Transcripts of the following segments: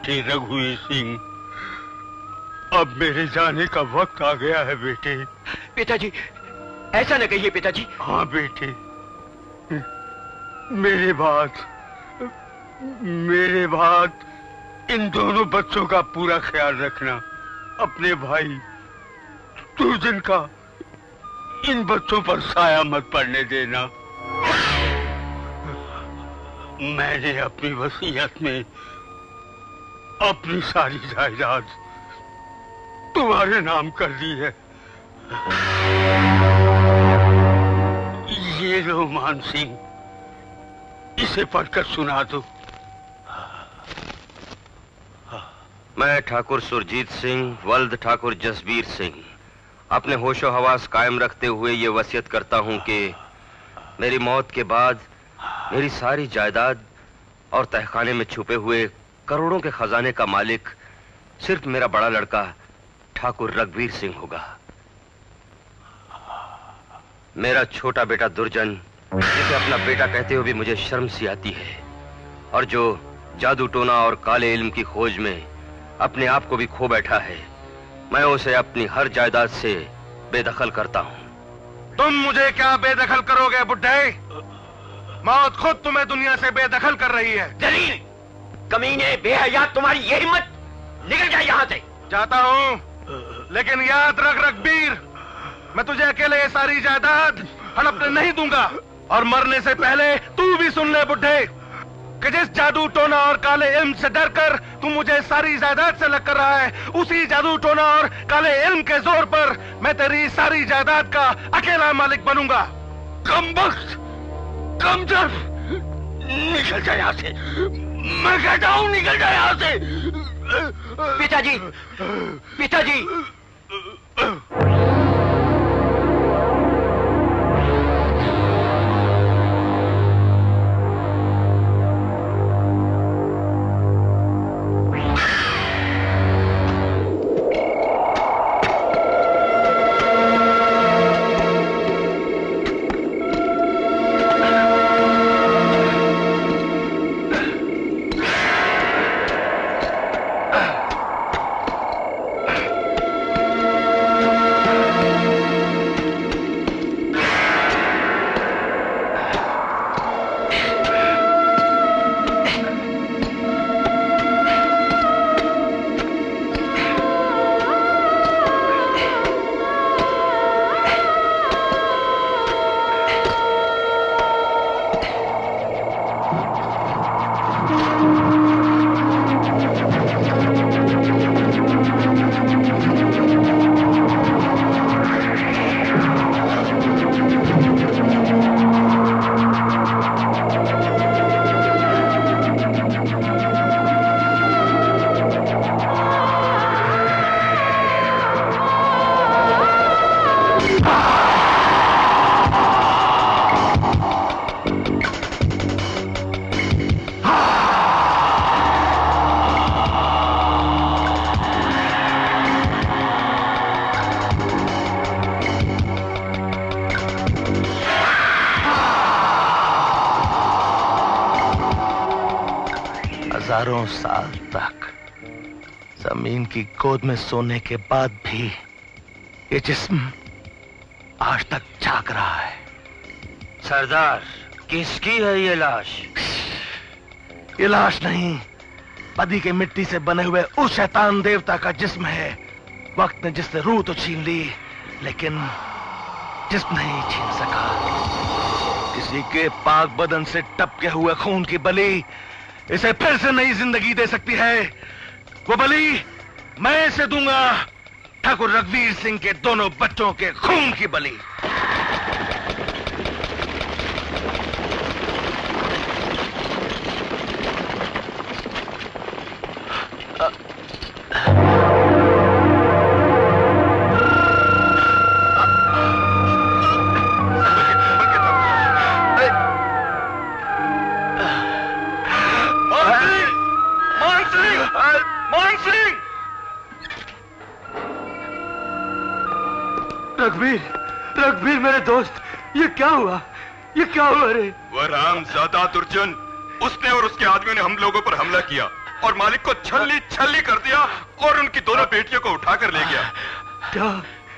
बेटे रघुवीर सिंह, अब मेरे जाने का वक्त आ गया है बेटे। पिताजी, ऐसा न कहिए पिताजी। हाँ बेटे, मेरे बाद इन दोनों बच्चों का पूरा ख्याल रखना। अपने भाई दुर्जन का इन बच्चों पर साया मत पड़ने देना। मैंने अपनी वसीयत में अपनी सारी जायदाद तुम्हारे नाम कर दी है। ये लो मान सिंह, इसे पढ़कर सुना दो। मैं ठाकुर सुरजीत सिंह वल्द ठाकुर जसबीर सिंह अपने होशो हवास कायम रखते हुए ये वसीयत करता हूं कि मेरी मौत के बाद मेरी सारी जायदाद और तहखाने में छुपे हुए करोड़ों के खजाने का मालिक सिर्फ मेरा बड़ा लड़का ठाकुर रघुवीर सिंह होगा। मेरा छोटा बेटा दुर्जन, जिसे अपना बेटा कहते हुए भी मुझे शर्म सी आती है, और जो जादू टोना और काले इल्म की खोज में अपने आप को भी खो बैठा है, मैं उसे अपनी हर जायदाद से बेदखल करता हूं। तुम मुझे क्या बेदखल करोगे बुड्ढे? मौत खुद तुम्हें दुनिया से बेदखल कर रही है। जलील, कमीने, बेहया, तुम्हारी ये हिम्मत! निकल जाए यहां से। जाता हूं, लेकिन याद रख रघुवीर, मैं तुझे अकेले ये सारी जायदाद हड़पने नहीं दूंगा। और मरने से पहले तू भी सुन ले बुड्ढे, कि जिस जादू टोना और काले इल्म से डरकर तू मुझे सारी जायदाद से लग कर रहा है, उसी जादू टोना और काले इल्म के जोर पर मैं तेरी सारी जायदाद का अकेला मालिक बनूंगा। कमबख्त, कमतर, निकल जा यहाँ से। मैं कहता हूँ निकल जा यहाँ से। पिताजी, पिताजी। हजारों साल तक जमीन की गोद में सोने के बाद भी ये जिस्म आज तक जाग रहा है। सरदार, किसकी है ये लाश? ये लाश नहीं, बदी के मिट्टी से बने हुए उस शैतान देवता का जिस्म है। वक्त ने जिससे रूह तो छीन ली, लेकिन जिस्म नहीं छीन सका। किसी के पाक बदन से टपके हुए खून की बलि इसे फिर से नई जिंदगी दे सकती है। वो बलि मैं इसे दूंगा, ठाकुर रघुवीर सिंह के दोनों बच्चों के खून की बलि। रघुवीर मेरे दोस्त, ये क्या हुआ? ये क्या हुआ रे? वह रामज़ादा दुर्जन, उसने और उसके आदमियों ने हम लोगों पर हमला किया। और मालिक को छल्ली छल्ली कर दिया और उनकी दोनों बेटियों को उठाकर ले गया। क्या?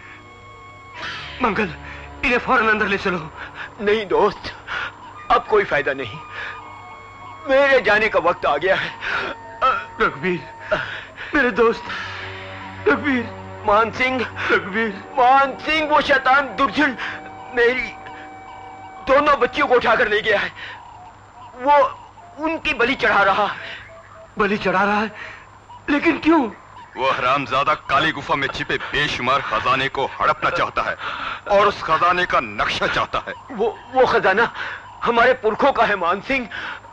मंगल, इन्हें फौरन अंदर ले चलो। नहीं दोस्त, अब कोई फायदा नहीं, मेरे जाने का वक्त आ गया है। रघुवीर, मेरे दोस्त रघुवीर। मान सिंह, रघुवीर, मान सिंह, वो शैतान दुर्जन मेरी दोनों बच्चियों को उठाकर ले गया है। वो उनकी बलि चढ़ा रहा है। बलि चढ़ा रहा है? लेकिन क्यों? वो हरामजादा काली गुफा में छिपे बेशुमार खजाने को हड़पना चाहता है और उस खजाने का नक्शा चाहता है। वो खजाना हमारे पुरखों का है मान सिंह।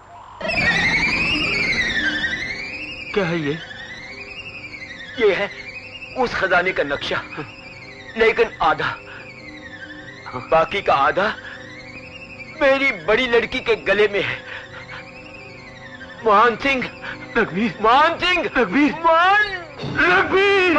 क्या है ये? ये है उस खजाने का नक्शा, लेकिन आधा, बाकी का आधा मेरी बड़ी लड़की के गले में है। मान सिंह, रघुवीर, मान सिंह, रघुवीर, रघुवीर,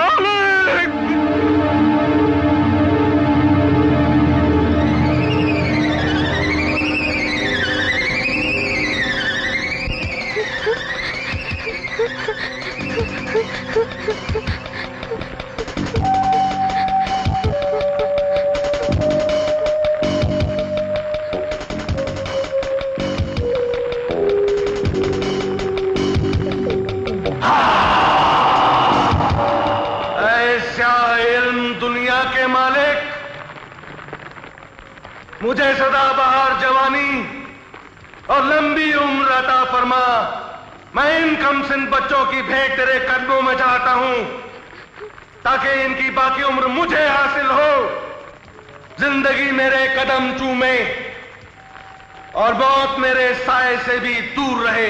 मुझे सदाबहार जवानी और लंबी उम्र अता फरमा। मैं इन कमसिन बच्चों की भेंट तेरे कदमों में चाहता हूं ताकि इनकी बाकी उम्र मुझे हासिल हो, जिंदगी मेरे कदम चूमे और मौत मेरे साए से भी दूर रहे।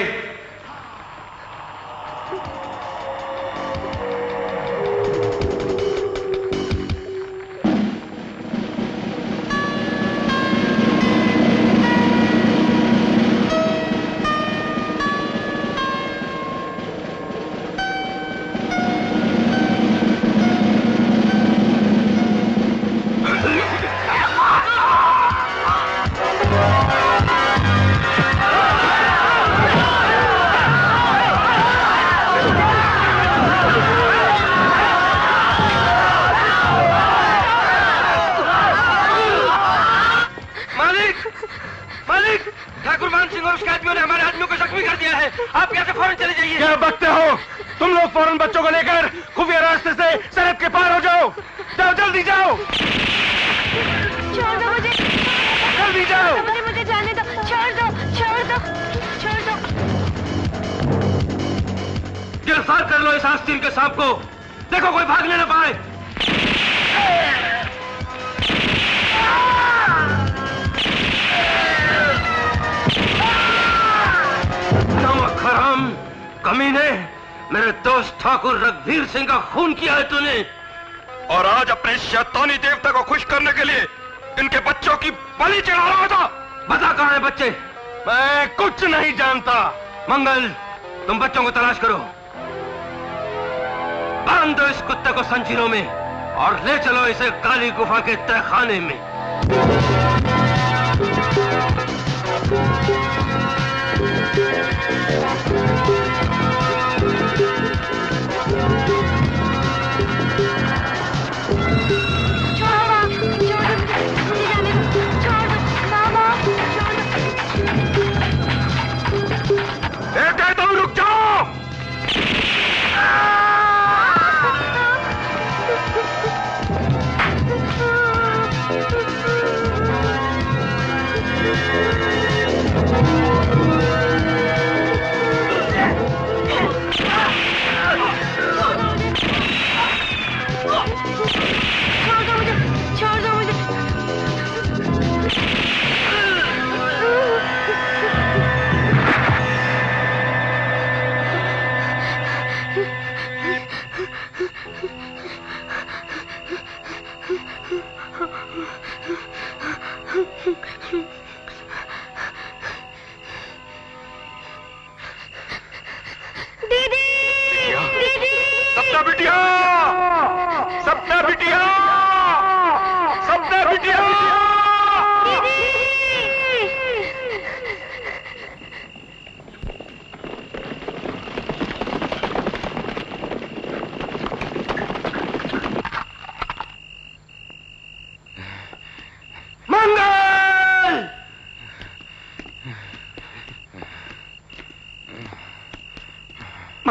ठाकुर रघुवीर सिंह का खून किया है तूने, और आज अपने शैतानी देवता को खुश करने के लिए इनके बच्चों की बलि चढ़ा रहा था। बता कहां है बच्चे? मैं कुछ नहीं जानता। मंगल, तुम बच्चों को तलाश करो, बांध दो इस कुत्ते को संजीरों में और ले चलो इसे काली गुफा के तहखाने में। रुक जाओ।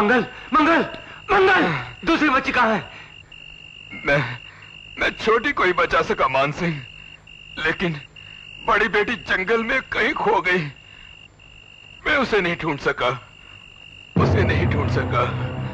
मंगल मंगल मंगल, दूसरी बच्ची कहाँ है? मैं छोटी को ही बचा सका मान सिंह, लेकिन बड़ी बेटी जंगल में कहीं खो गई। मैं उसे नहीं ढूंढ सका, उसे नहीं ढूंढ सका।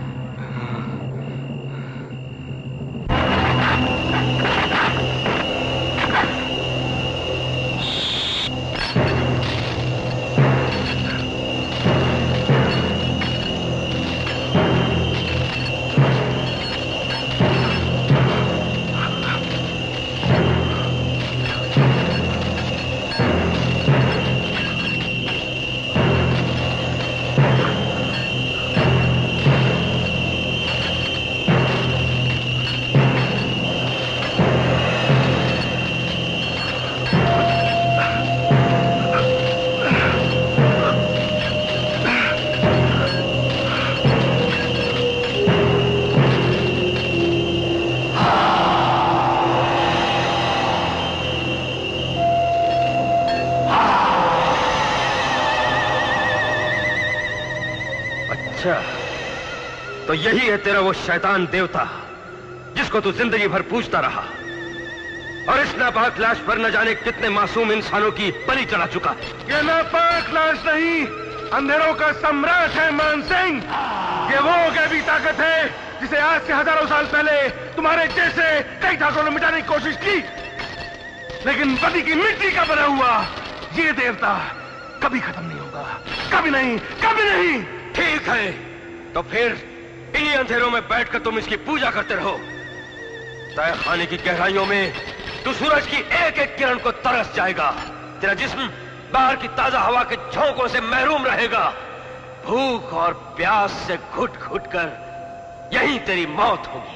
तो यही है तेरा वो शैतान देवता जिसको तू जिंदगी भर पूजता रहा, और इस नापाक लाश पर न जाने कितने मासूम इंसानों की बलि चढ़ा चुका है। ये नापाक लाश नहीं, अंधेरों का सम्राट है मान सिंह। ये वो गैबी ताकत है जिसे आज से हजारों साल पहले तुम्हारे जैसे कई ठाकुरों ने मिटाने की कोशिश की, लेकिन पति की मिट्टी का बना हुआ ये देवता कभी खत्म नहीं होगा, कभी नहीं, कभी नहीं। ठीक है, तो फिर इन्हीं अंधेरों में बैठकर तुम इसकी पूजा करते रहो। तय खाने की गहराइयों में तू सूरज की एक एक किरण को तरस जाएगा। तेरा जिस्म बाहर की ताजा हवा के झोंकों से महरूम रहेगा। भूख और प्यास से घुट घुट कर यही तेरी मौत होगी।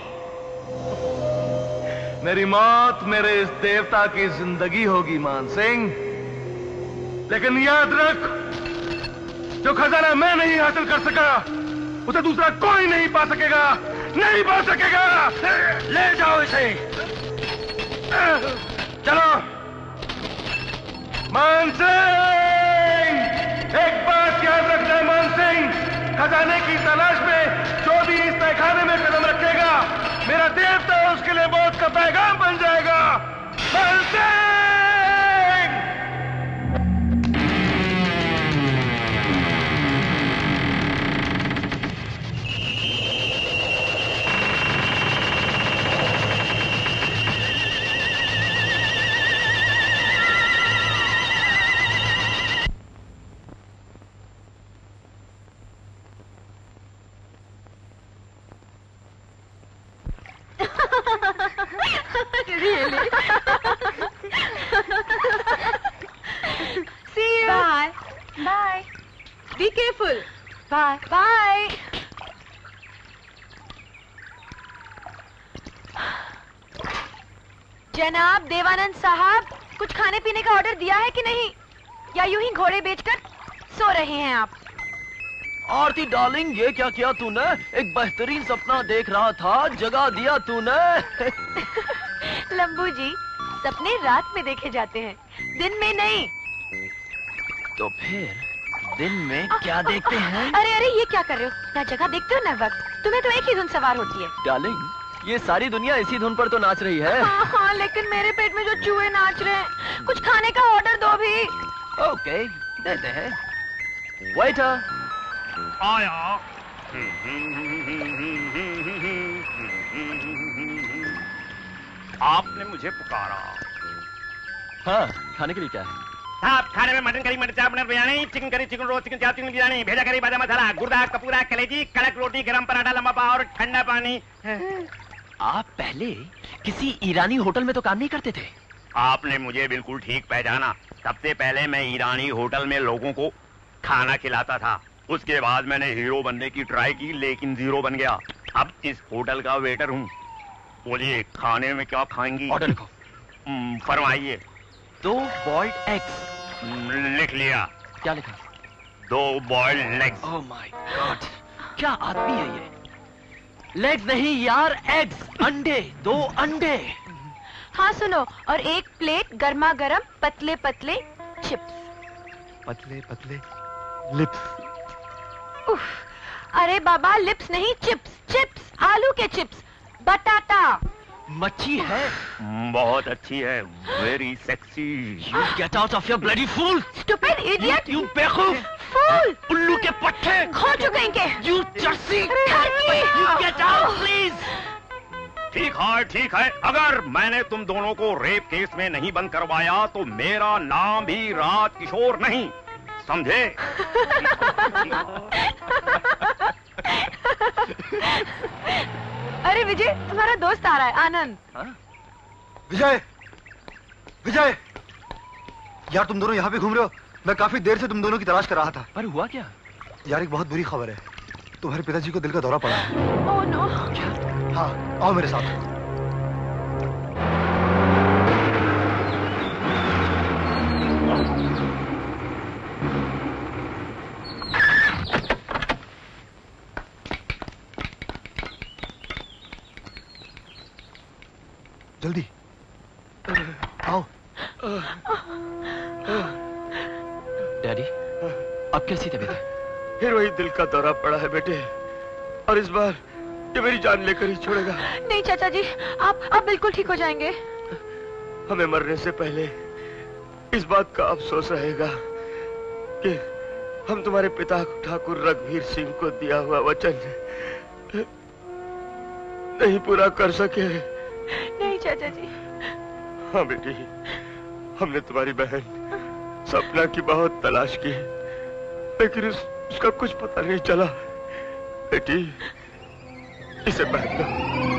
मेरी मौत मेरे इस देवता की जिंदगी होगी मान सिंह, लेकिन याद रख, जो खजाना मैं नहीं हासिल कर सका उसे दूसरा कोई नहीं पा सकेगा, नहीं पा सकेगा। ले जाओ इसे, चलो। मान सिंह, एक बात याद रखना मान सिंह, खजाने की तलाश में जो भी इस तहखाने में कदम रखेगा, मेरा देवता उसके लिए मौत का पैगाम बन जाएगा। मान Singh! Really? See you. Bye. Bye. Be careful. Bye. Bye. जनाब देवानंद साहब, कुछ खाने पीने का ऑर्डर दिया है कि नहीं, या यूं ही घोड़े बेचकर सो रहे हैं आप? आरती डार्लिंग, ये क्या किया तूने? एक बेहतरीन सपना देख रहा था, जगा दिया तूने। लंबू जी, सपने रात में देखे जाते हैं, दिन में नहीं। तो फिर दिन में क्या देखते हैं? अरे अरे, ये क्या कर रहे हो? ना जगह देखते हो ना वक्त, तुम्हें तो एक ही धुन सवार होती है। डार्लिंग, ये सारी दुनिया इसी धुन पर तो नाच रही है। हाँ, लेकिन मेरे पेट में जो चूहे नाच रहे हैं, कुछ खाने का ऑर्डर दो भी। ओके, देते हैं। वेटर आया। आपने मुझे पुकारा। हाँ, खाने के लिए क्या है? साहब, खाने में मटन करी, मटर chop, paneer biryani, chicken curry, chicken roast, chicken chop, chicken biryani, भेजा करी, बादाम मसाला, गुर्दा, कपूरा, कलेजी, कड़क रोटी, गरम पराठा, लंबा पाव और ठंडा पानी। आप पहले किसी ईरानी होटल में तो काम नहीं करते थे? आपने मुझे बिल्कुल ठीक पहचाना। सबसे पहले मैं ईरानी होटल में लोगों को खाना खिलाता था, उसके बाद मैंने हीरो बनने की ट्राई की, लेकिन जीरो बन गया। अब इस होटल का वेटर हूँ। बोलिए, खाने में क्या खाएंगी? ऑर्डर लिखो। फरमाइए। 2 बॉइल्ड एग्स। लिख लिया। क्या लिखा? 2 boiled legs. Oh my god, क्या आदमी है ये? लेग्स नहीं यार, एग्स, अंडे, 2 अंडे। हाँ सुनो, और एक प्लेट गर्मा गर्म पतले पतले चिप्स। पतले पतले लिप्स। उफ, अरे बाबा, लिप्स नहीं, चिप्स। चिप्स, आलू के चिप्स, बटाटा। मच्छी है? बहुत अच्छी है, very sexy. You get out of your bloody fool! Stupid idiot! You बेवकूफ! Fool! उल्लू के पट्टे! खो चुके इनके। You jersey! Hurry! You get out, please! ठीक है। अगर मैंने तुम दोनों को रेप केस में नहीं बंद करवाया तो मेरा नाम भी राज किशोर नहीं, समझे? अरे विजय, तुम्हारा दोस्त आ रहा है, आनंद। विजय, विजय, यार तुम दोनों यहाँ पे घूम रहे हो? मैं काफी देर से तुम दोनों की तलाश कर रहा था। पर हुआ क्या? यार एक बहुत बुरी खबर है, तुम्हारे पिताजी को दिल का दौरा पड़ा है। Oh no. क्या? हाँ, आओ मेरे साथ। जल्दी आओ। डैडी, अब कैसी तबीयत है? फिर वही दिल का दौरा पड़ा है बेटे, और इस बार ये मेरी जान लेकर ही छोड़ेगा। नहीं चाचा जी, आप बिल्कुल ठीक हो जाएंगे। हमें मरने से पहले इस बात का अफसोस रहेगा कि हम तुम्हारे पिता ठाकुर रघुवीर सिंह को दिया हुआ वचन नहीं पूरा कर सके। नहीं चाचा जी। हाँ बेटी, हमने तुम्हारी बहन सपना की बहुत तलाश की, लेकिन उसका कुछ पता नहीं चला। बेटी, इसे पहन लो।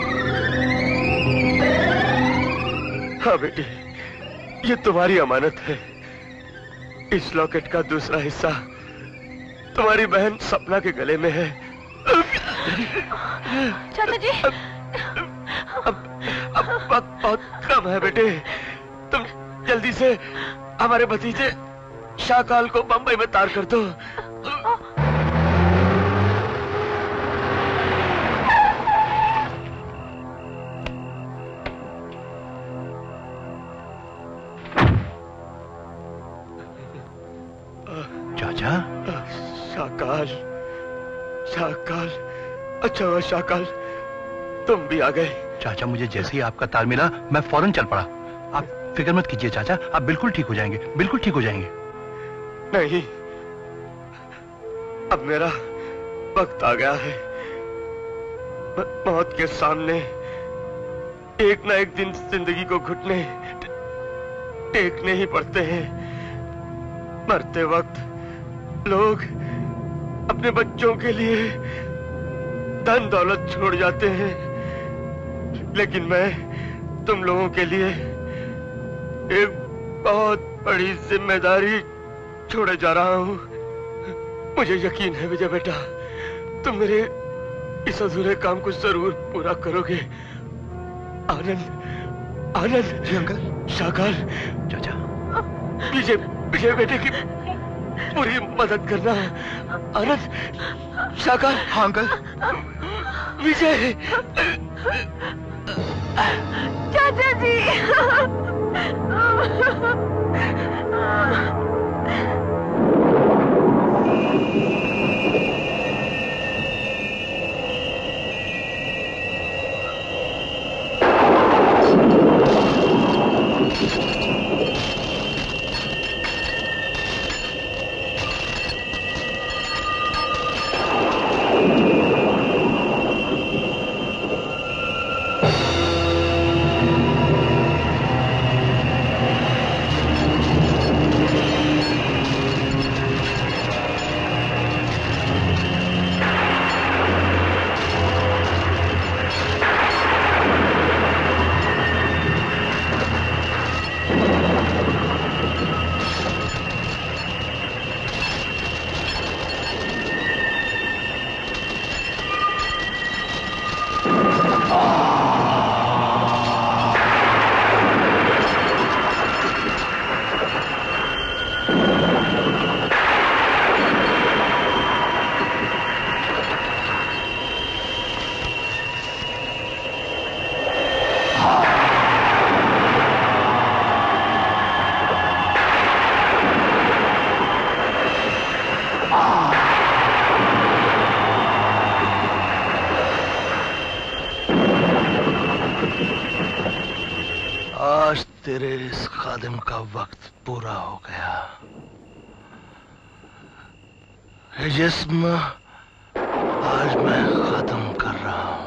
हाँ बेटी, ये तुम्हारी अमानत है। इस लॉकेट का दूसरा हिस्सा तुम्हारी बहन सपना के गले में है। चाचा जी, अब वक्त बहुत कम है बेटे, तुम जल्दी से हमारे भतीजे शाकाल को बंबई में तार कर दो। चाचा? शाकाल, शाकाल, अच्छा हुआ शाकाल तुम भी आ गए। चाचा, मुझे जैसे ही आपका तार मिला मैं फौरन चल पड़ा। आप फिक्र मत कीजिए चाचा, आप बिल्कुल ठीक हो जाएंगे, बिल्कुल ठीक हो जाएंगे। नहीं, अब मेरा वक्त आ गया है। मौत के सामने एक ना एक दिन जिंदगी को घुटने टेकने ही पड़ते हैं। मरते वक्त लोग अपने बच्चों के लिए धन दौलत छोड़ जाते हैं, लेकिन मैं तुम लोगों के लिए एक बहुत बड़ी जिम्मेदारी छोड़े जा रहा हूं। मुझे यकीन है विजय बेटा, तुम मेरे इस अधूरे काम को जरूर पूरा करोगे। आनंद, आनंद। जी अंकल। शाकाल, चाचा, विजय, विजय बेटे की पूरी मदद करना। आनंद, शाकाल। हाँ अंकल। विजय। चाचा जी। तेरे इस खादिम का वक्त पूरा हो गया। ये जिस्म आज मैं खत्म कर रहा हूं।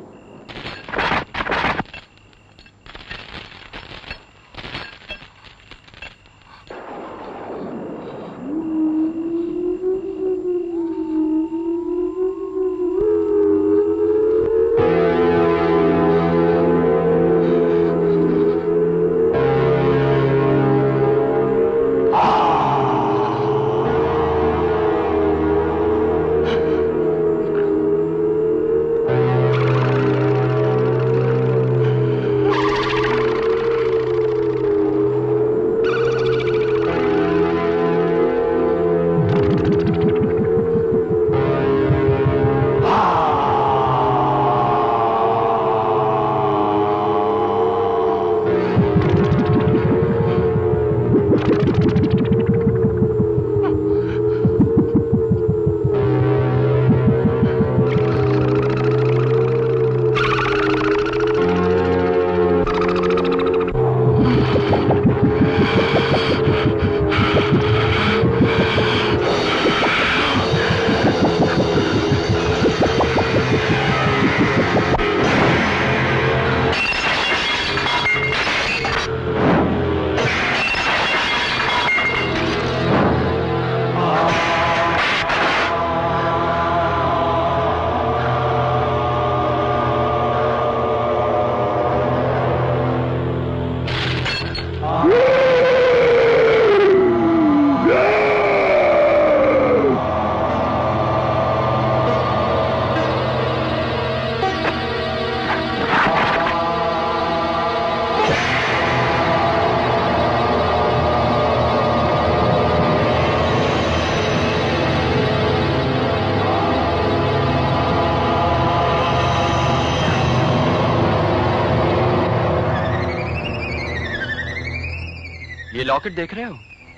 लॉकेट देख रहे हो?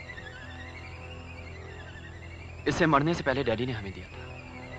इसे मरने से पहले डैडी ने हमें दिया था।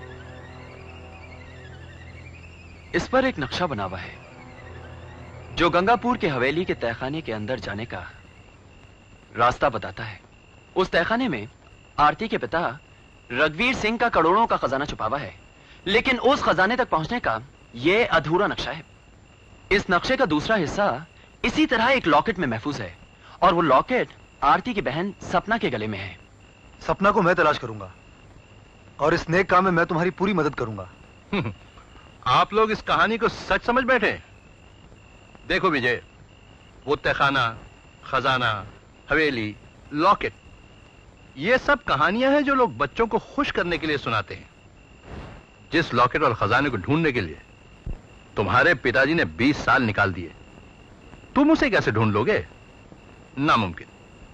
इस पर एक नक्शा बना हुआ है जो गंगापुर के हवेली के तहखाने के अंदर जाने का रास्ता बताता है। उस तहखाने में आरती के पिता रघुवीर सिंह का करोड़ों का खजाना छुपा हुआ है, लेकिन उस खजाने तक पहुंचने का यह अधूरा नक्शा है। इस नक्शे का दूसरा हिस्सा इसी तरह एक लॉकेट में महफूज है और वो लॉकेट आरती की बहन सपना के गले में है। सपना को मैं तलाश करूंगा और इस नेक काम में मैं तुम्हारी पूरी मदद करूंगा। आप लोग इस कहानी को सच समझ बैठे। देखो विजय, वो तहखाना, खजाना, हवेली, लॉकेट, ये सब कहानियां हैं जो लोग बच्चों को खुश करने के लिए सुनाते हैं। जिस लॉकेट और खजाने को ढूंढने के लिए तुम्हारे पिताजी ने 20 साल निकाल दिए, तुम उसे कैसे ढूंढ लोगे? नामुमकिन।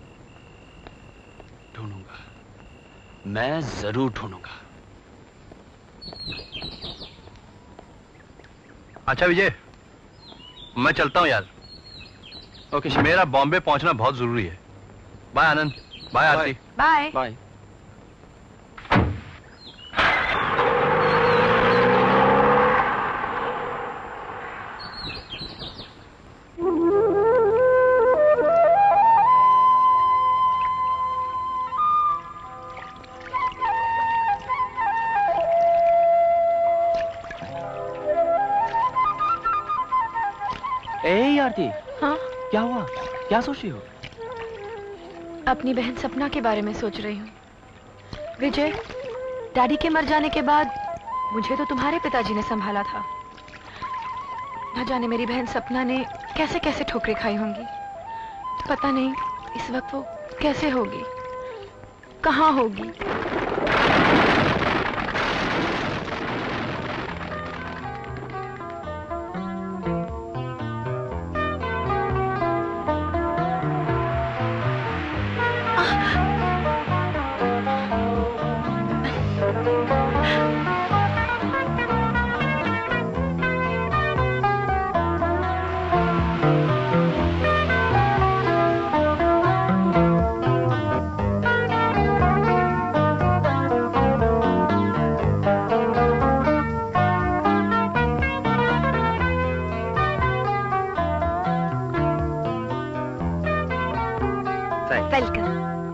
ढूंढूंगा, मैं जरूर ढूंढूंगा। अच्छा विजय, मैं चलता हूं यार। ओके, मेरा बॉम्बे पहुंचना बहुत जरूरी है। Bye Anand, bye Aarti, bye bye. Aarti, हाँ? क्या हुआ? क्या सोच रही हो? अपनी बहन सपना के बारे में सोच रही हूँ। विजय, डैडी के मर जाने के बाद मुझे तो तुम्हारे पिताजी ने संभाला था। न जाने मेरी बहन सपना ने कैसे कैसे ठोकरें खाई होंगी। पता नहीं इस वक्त वो कैसे होगी, कहाँ होगी। वेलकम।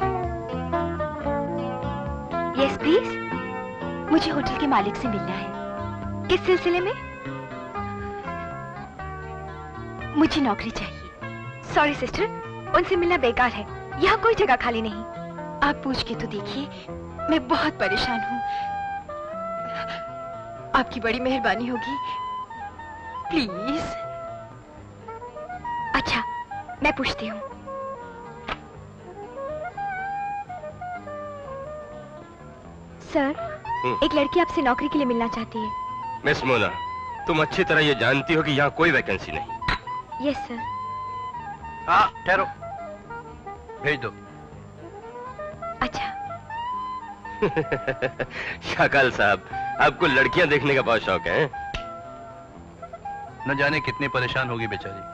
Yes please. मुझे होटल के मालिक से मिलना है। किस सिलसिले में? मुझे नौकरी चाहिए। सॉरी सिस्टर, उनसे मिलना बेकार है। यहाँ कोई जगह खाली नहीं। आप पूछ के तो देखिए, मैं बहुत परेशान हूँ। आपकी बड़ी मेहरबानी होगी, प्लीज। अच्छा, मैं पूछती हूँ। सर, एक लड़की आपसे नौकरी के लिए मिलना चाहती है। मिस मोना, तुम अच्छी तरह ये जानती हो कि यहाँ कोई वैकेंसी नहीं। Yes sir. हाँ, ठहरो, भेज दो। अच्छा। शाकाल साहब, आपको लड़कियां देखने का बहुत शौक है? न जाने कितनी परेशान होगी बेचारी।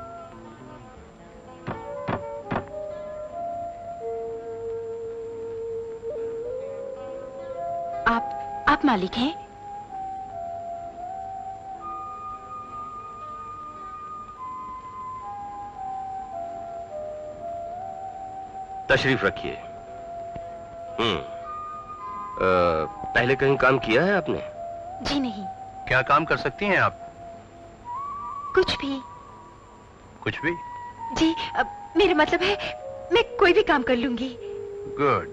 आप मालिक हैं? तशरीफ रखिए। पहले कहीं काम किया है आपने? जी नहीं। क्या काम कर सकती हैं आप? कुछ भी। कुछ भी? जी, मेरा मतलब है मैं कोई भी काम कर लूंगी। गुड।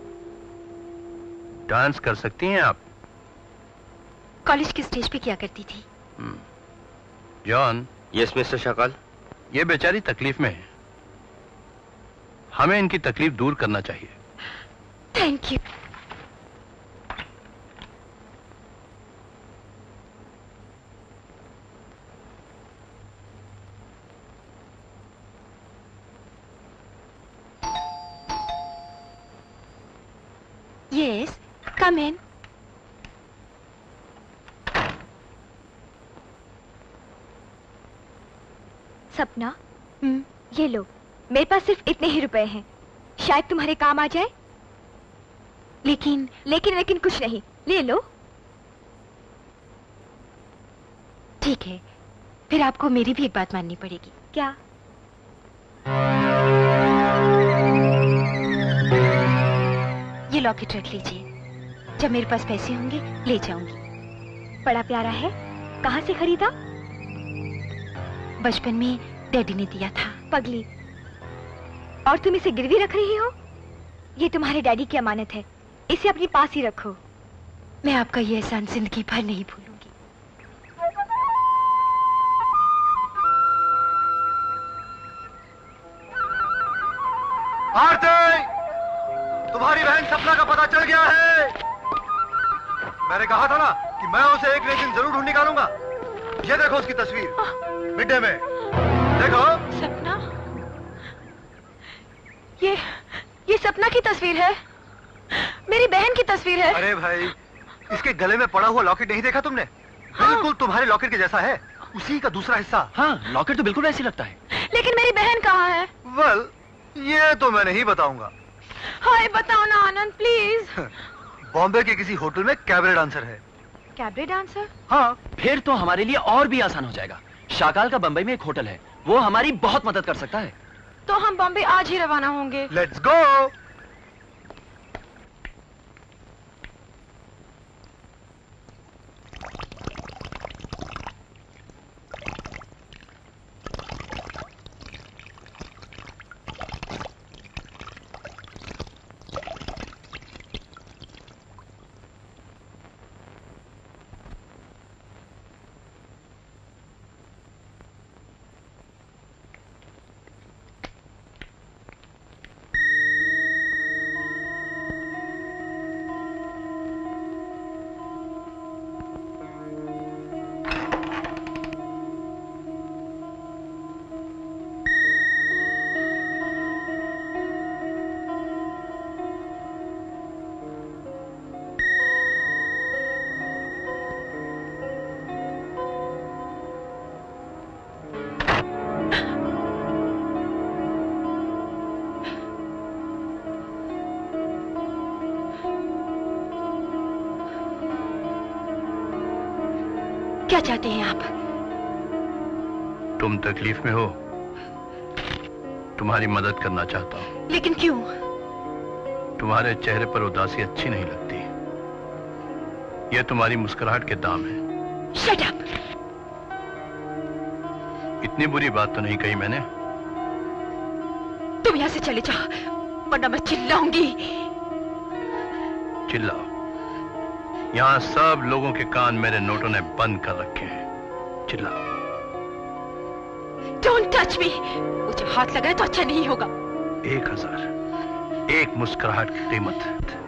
डांस कर सकती हैं आप? कॉलेज के स्टेज पे किया करती थी। जॉन। Yes mister Shakal. ये बेचारी तकलीफ में है, हमें इनकी तकलीफ दूर करना चाहिए। Thank you. Yes, come in. Sapna, ये लो, मेरे पास सिर्फ इतने ही रुपए हैं, शायद तुम्हारे काम आ जाए। लेकिन लेकिन लेकिन कुछ नहीं, ले लो। ठीक है, फिर आपको मेरी भी एक बात माननी पड़ेगी। क्या? ये लॉकेट रख लीजिए, जब मेरे पास पैसे होंगे ले जाऊंगी। बड़ा प्यारा है। कहाँ से खरीदा? बचपन में डैडी ने दिया था। पगली, और तुम इसे गिरवी रख रही हो? ये तुम्हारे डैडी की अमानत है, इसे अपने पास ही रखो। मैं आपका ये एहसान जिंदगी भर नहीं भूलूंगी। आरती, तुम्हारी बहन सपना का पता चल गया है। मैंने कहा था ना कि मैं उसे एक दिन जरूर ढूंढ निकालूंगा। ये देखो उसकी तस्वीर मिड डे में। देखो। सपना? ये सपना की तस्वीर है, मेरी बहन की तस्वीर है। अरे भाई, इसके गले में पड़ा हुआ लॉकेट नहीं देखा तुमने? हाँ। बिल्कुल तुम्हारे लॉकेट के जैसा है, उसी का दूसरा हिस्सा। हाँ, लॉकेट तो बिल्कुल वैसी लगता है। लेकिन मेरी बहन कहाँ है? वेल, ये तो मैं नहीं बताऊंगा। हाय, बताओ ना आनंद प्लीज। बॉम्बे के किसी होटल में कैबरे डांसर है। Cabaret dancer? हाँ, फिर तो हमारे लिए और भी आसान हो जाएगा। शाकाल का बंबई में एक होटल है, वो हमारी बहुत मदद कर सकता है। तो हम बॉम्बे आज ही रवाना होंगे। Let's go. क्या चाहते हैं आप? तुम तकलीफ में हो, तुम्हारी मदद करना चाहता हूँ। लेकिन क्यों? तुम्हारे चेहरे पर उदासी अच्छी नहीं लगती। यह तुम्हारी मुस्कुराहट के दाम है। Shut up! इतनी बुरी बात तो नहीं कही मैंने। तुम यहाँ से चले जाओ, वरना मैं चिल्लाऊंगी। चिल्लाओ। यहाँ सब लोगों के कान मेरे नोटों ने बंद कर रखे हैं। चिल्लाओ। Don't touch me! मुझे हाथ लगाए तो अच्छा नहीं होगा। 1000 एक मुस्कुराहट की कीमत।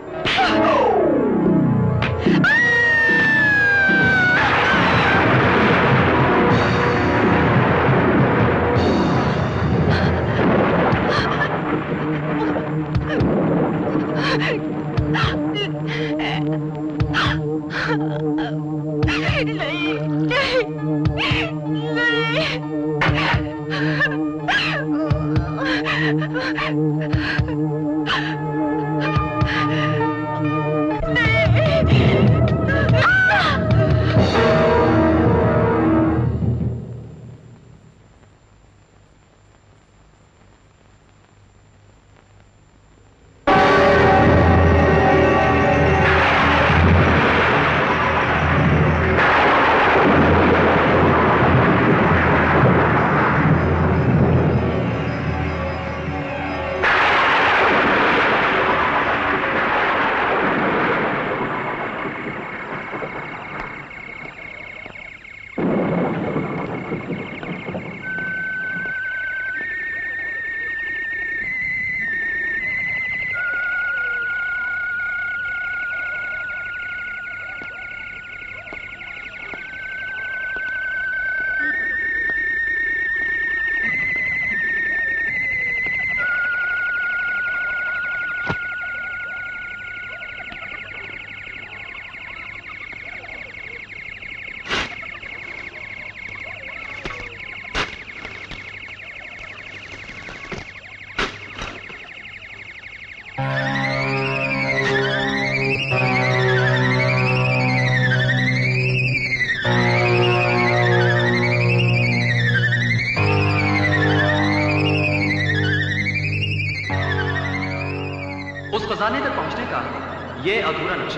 खजाने तक पहुंचने का यह अधूरा नक्शा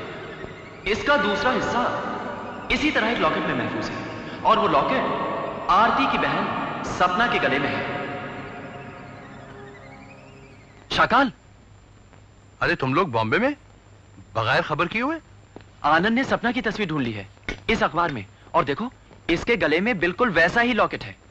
है। इसका दूसरा हिस्सा इसी तरह एक लॉकेट में महफूज है और वो लॉकेट आरती की बहन सपना के गले में है। शाकाल, अरे तुम लोग बॉम्बे में बगैर खबर किए हुए? आनंद ने सपना की तस्वीर ढूंढ ली है इस अखबार में, और देखो इसके गले में बिल्कुल वैसा ही लॉकेट है।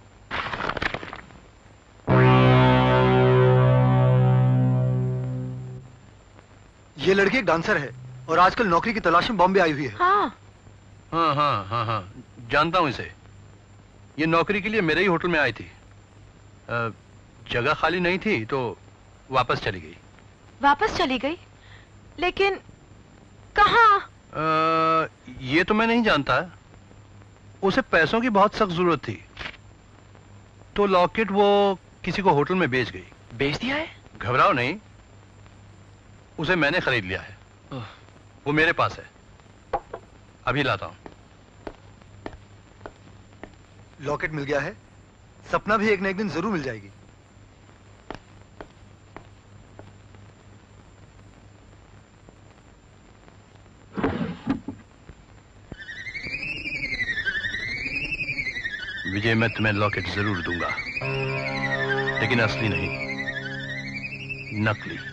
ये लड़की एक डांसर है और आजकल नौकरी की तलाश में बॉम्बे आई हुई है। हाँ हाँ हाँ हाँ हाँ, जानता हूं इसे। ये नौकरी के लिए मेरे ही होटल में आई थी। जगह खाली नहीं थी तो वापस चली गई। वापस चली गई? लेकिन कहाँ? ये तो मैं नहीं जानता। उसे पैसों की बहुत सख्त जरूरत थी तो लॉकेट वो किसी को होटल में बेच गई। बेच दिया है? घबराओ नहीं, उसे मैंने खरीद लिया है। वो मेरे पास है, अभी लाता हूं। लॉकेट मिल गया है, सपना भी एक न एक दिन जरूर मिल जाएगी। विजय, मैं तुम्हें लॉकेट जरूर दूंगा, लेकिन असली नहीं, नकली।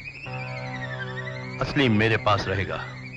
असली मेरे पास रहेगा।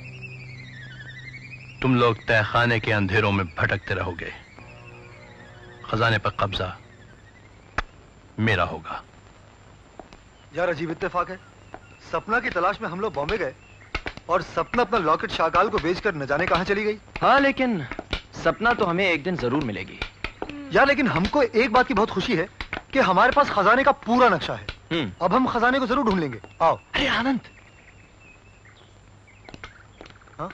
तुम लोग तहखाने के अंधेरों में भटकते रहोगे। खजाने पर कब्जा मेरा होगा। यार अजीब इत्तेफाक है, सपना की तलाश में हम लोग बॉम्बे गए और सपना अपना लॉकेट शाकाल को बेचकर न जाने कहां चली गई। हाँ, लेकिन सपना तो हमें एक दिन जरूर मिलेगी। यार लेकिन हमको एक बात की बहुत खुशी है कि हमारे पास खजाने का पूरा नक्शा है। अब हम खजाने को जरूर ढूंढ लेंगे। आओ। अरे आनंद, हाँ?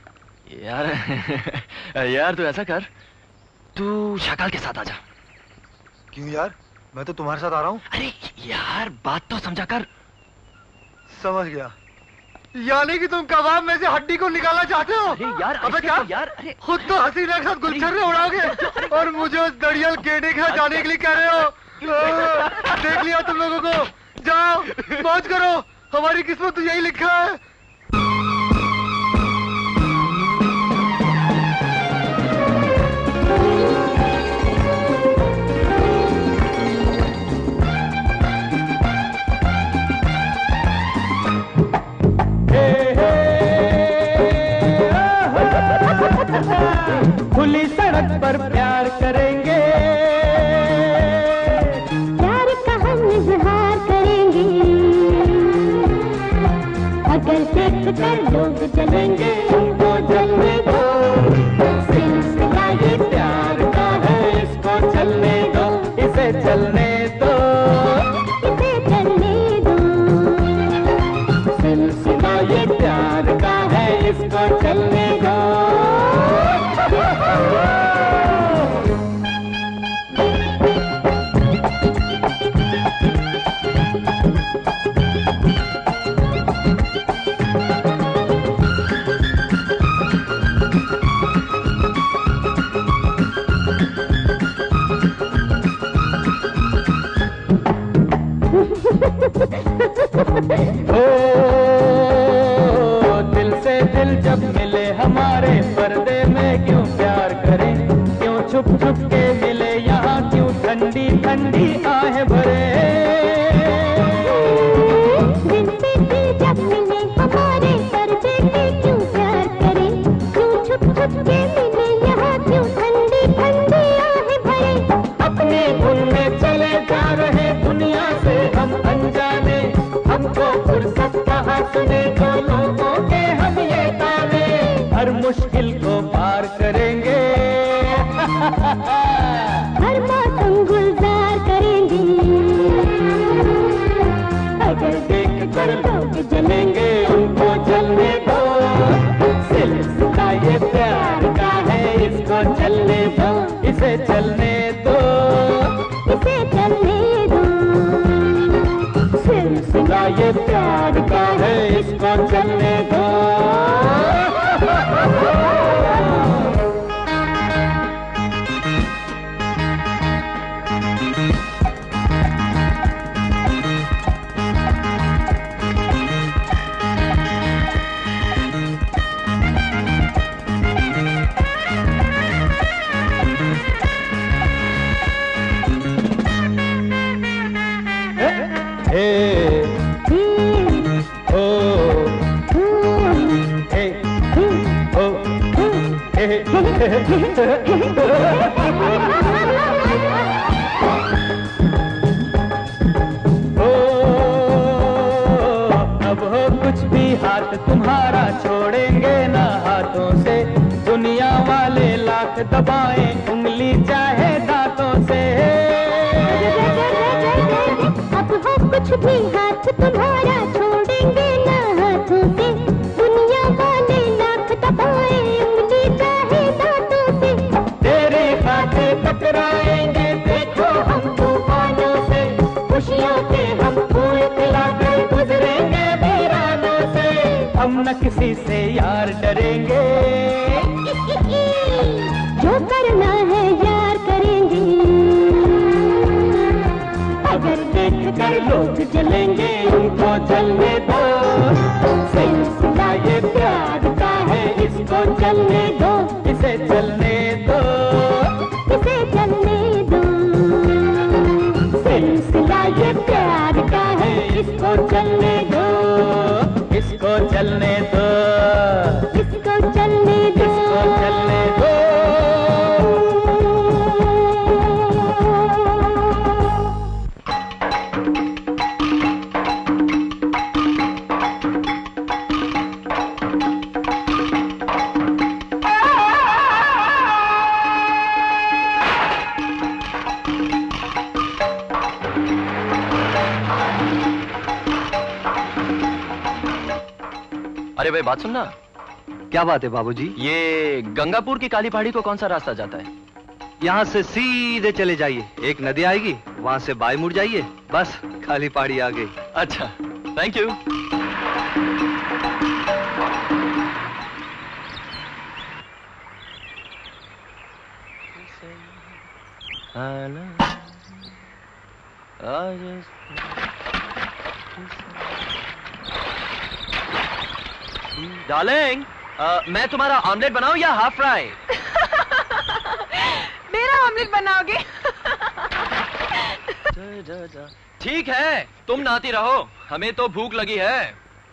यार तू ऐसा कर, तू शाकाल के साथ आ जा। क्यों यार, मैं तो तुम्हारे साथ आ रहा हूँ। अरे यार बात तो समझा कर। समझ गया, यानी कि तुम कबाब में से हड्डी को निकालना चाहते हो। अरे यार, अबे क्या यार, अरे खुद तो हसीना के साथ गुलछर्रे उड़ाओगे और मुझे उस दड़ियल केने के साथ जाने के लिए कह रहे हो। देख लिया तुम लोगों को, जाओ मौज करो, हमारी किस्मत तो यही लिखा है। खुली सड़क पर प्यार करेंगे, प्यार का हम इजहार करेंगे, अगर देख कर लोग जलेंगे उनको जलने दो, सिलसिला ये प्यार का है इसको चलने दो, इसे चलने दो, इसे चलने दो, सिलसिला ये प्यार का है इसको चलने दो। ओ दिल से दिल जब मिले हमारे, पर्दे में क्यों प्यार करें, क्यों छुप छुप के मिले यहाँ, क्यों ठंडी ठंडी आहें भरे। दिल से दिल जब मिले हमारे, पर्दे में क्यों प्यार करें, क्यों छुप छुप के मिले यहाँ, क्यों ठंडी ठंडी आहें भरे। अपने धुन में चले जा रहे दुनिया से हम अनजाने, हमको फुर्सत कहाँ सुने दो लोगों के हम ये ताने, हर मुश्किल को पार करेंगे, हर मौसम गुलजार करेंगे, अगर देख कर लोग जलेंगे उनको जलने दो, सिलसिला ये प्यार का है इसको चलने दो, इसे चलने दो, इसे चलने दो, सिलसिला ये प्यार का है इसको चलने दो। अब हो कुछ भी हाथ तुम्हारा, छोड़ेंगे ना हाथों से, दुनिया वाले लाख दबाएं उंगली चाहे दांतों से। अब हो कुछ भी हाथ तुम्हारा, छोड़ेंगे ना हाथों से, दुनिया वाले लाख दबाएं उंगली चाहे दांतों से। तेरे हाथे टकराएंगे देखो हम तूफानों से, खुशियों के हम फूल खिलाकर गुजरेंगे वीरानों से, हम न किसी से यार डरेंगे, जो करना है यार करेंगे, अगर देख कर लोग जलेंगे उनको जलने दो, सिलसिला ये प्यार का है इसको चलने दो, इसे चलने दो, इसे चलने दो, सिलसिला ये प्यार का है इसको चलने दो, इसको चलने दो, इसको चलने दो, इसको चलने दो। अरे भाई बात सुनना। क्या बात है बाबूजी? ये गंगापुर की काली पहाड़ी को कौन सा रास्ता जाता है? यहाँ से सीधे चले जाइए, एक नदी आएगी, वहां से बाएं मुड़ जाइए, बस काली पहाड़ी आ गई। अच्छा, थैंक यू। डार्लिंग, मैं तुम्हारा ऑमलेट बनाऊं या हाफ फ्राई? मेरा ऑमलेट बनाओगे? ठीक है, तुम नहाती रहो, हमें तो भूख लगी है।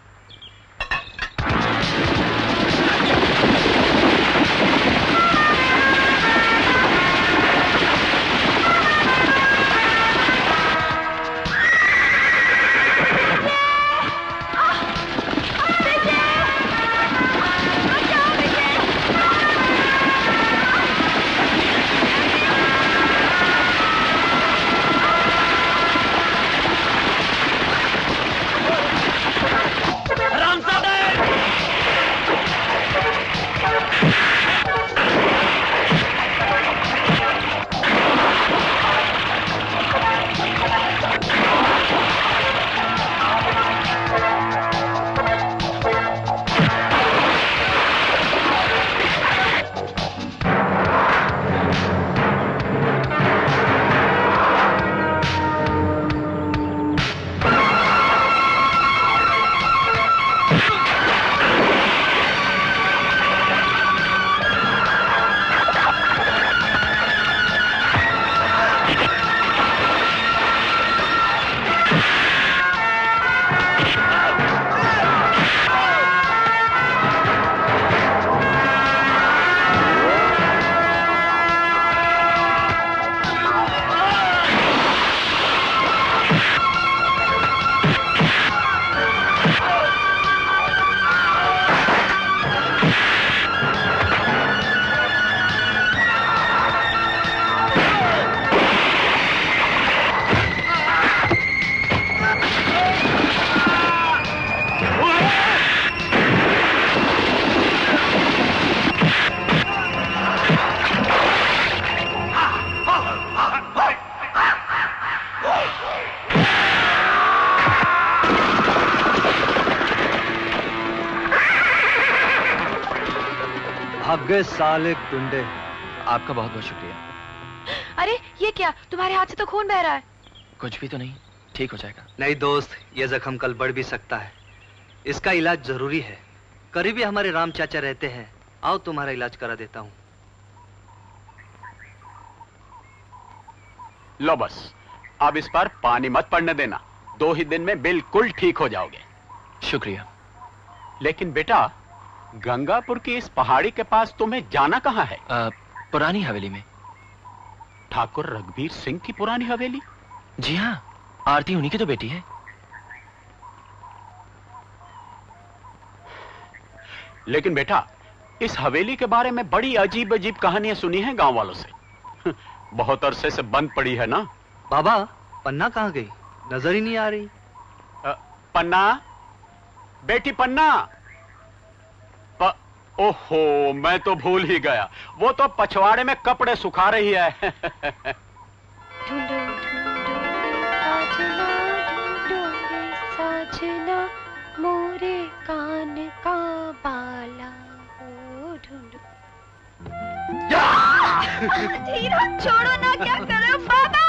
गए साले गुंडे। आपका बहुत बहुत शुक्रिया। अरे ये क्या, तुम्हारे हाथ से तो खून बह रहा है। कुछ भी तो नहीं, ठीक हो जाएगा। नहीं दोस्त, ये जख्म कल बढ़ भी सकता है, इसका इलाज जरूरी है। करीबी हमारे राम चाचा रहते हैं, आओ तुम्हारा इलाज करा देता हूँ। लो बस, अब इस पर पानी मत पड़ने देना, 2 ही दिन में बिल्कुल ठीक हो जाओगे। शुक्रिया। लेकिन बेटा, गंगापुर की इस पहाड़ी के पास तुम्हें जाना कहाँ है? पुरानी हवेली में। ठाकुर रघुबीर सिंह की पुरानी हवेली? जी हाँ, आरती उन्हीं की तो बेटी है। लेकिन बेटा, इस हवेली के बारे में बड़ी अजीब अजीब कहानियां सुनी हैं गांव वालों से। बहुत अरसे से बंद पड़ी है ना। बाबा, पन्ना कहाँ गई? नजर ही नहीं आ रही। पन्ना, बेटी पन्ना। ओहो, मैं तो भूल ही गया, वो तो पछवाड़े में कपड़े सुखा रही है। ढूंढो साजना मोरे कान का बाला हो ढूंढो। हीरा छोड़ो ना, क्या कर रहे हो बाबा?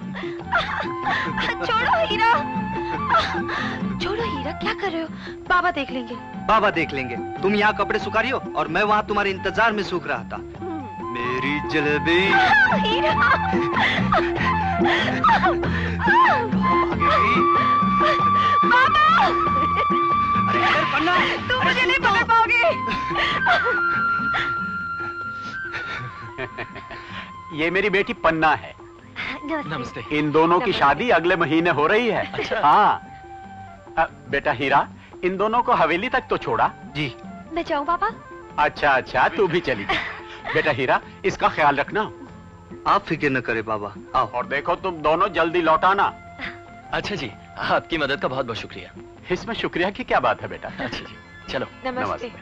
छोड़ो हीरा, छोड़ो हीरा, क्या कर रहे हो? बाबा देख लेंगे। बाबा देख लेंगे। तुम यहाँ कपड़े सुखा रही हो और मैं वहाँ तुम्हारे इंतजार में सूख रहा था। मेरी जलेबी। हीरा। बाबा। अरे पन्ना, तुम मुझे नहीं पकड़ पाओगे। ये मेरी बेटी पन्ना है। नमस्ते। इन दोनों की शादी अगले महीने हो रही है। अच्छा। हाँ। बेटा हीरा, इन दोनों को हवेली तक तो छोड़ा। जी। मैं जाऊं पापा? अच्छा अच्छा, तू भी चली जा। बेटा हीरा, इसका ख्याल रखना। आप फिक्र न करे बाबा, आओ। और देखो तुम दोनों जल्दी लौट आना। अच्छा जी, आपकी मदद का बहुत बहुत शुक्रिया। इसमें शुक्रिया की क्या बात है बेटा। अच्छा जी, चलो। नमस्ते।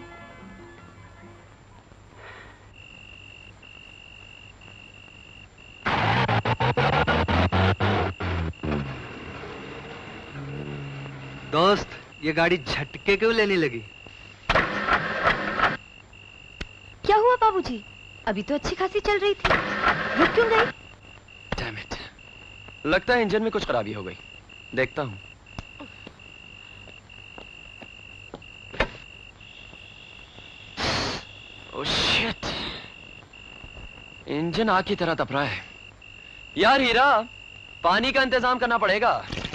दोस्त, ये गाड़ी झटके क्यों लेने लगी? क्या हुआ बाबूजी? अभी तो अच्छी खासी चल रही थी, रुक क्यों गई? Damn it. लगता है इंजन में कुछ खराबी हो गई, देखता हूं। ओह शिट, इंजन आग की तरह तप रहा है। यार हीरा, पानी का इंतजाम करना पड़ेगा।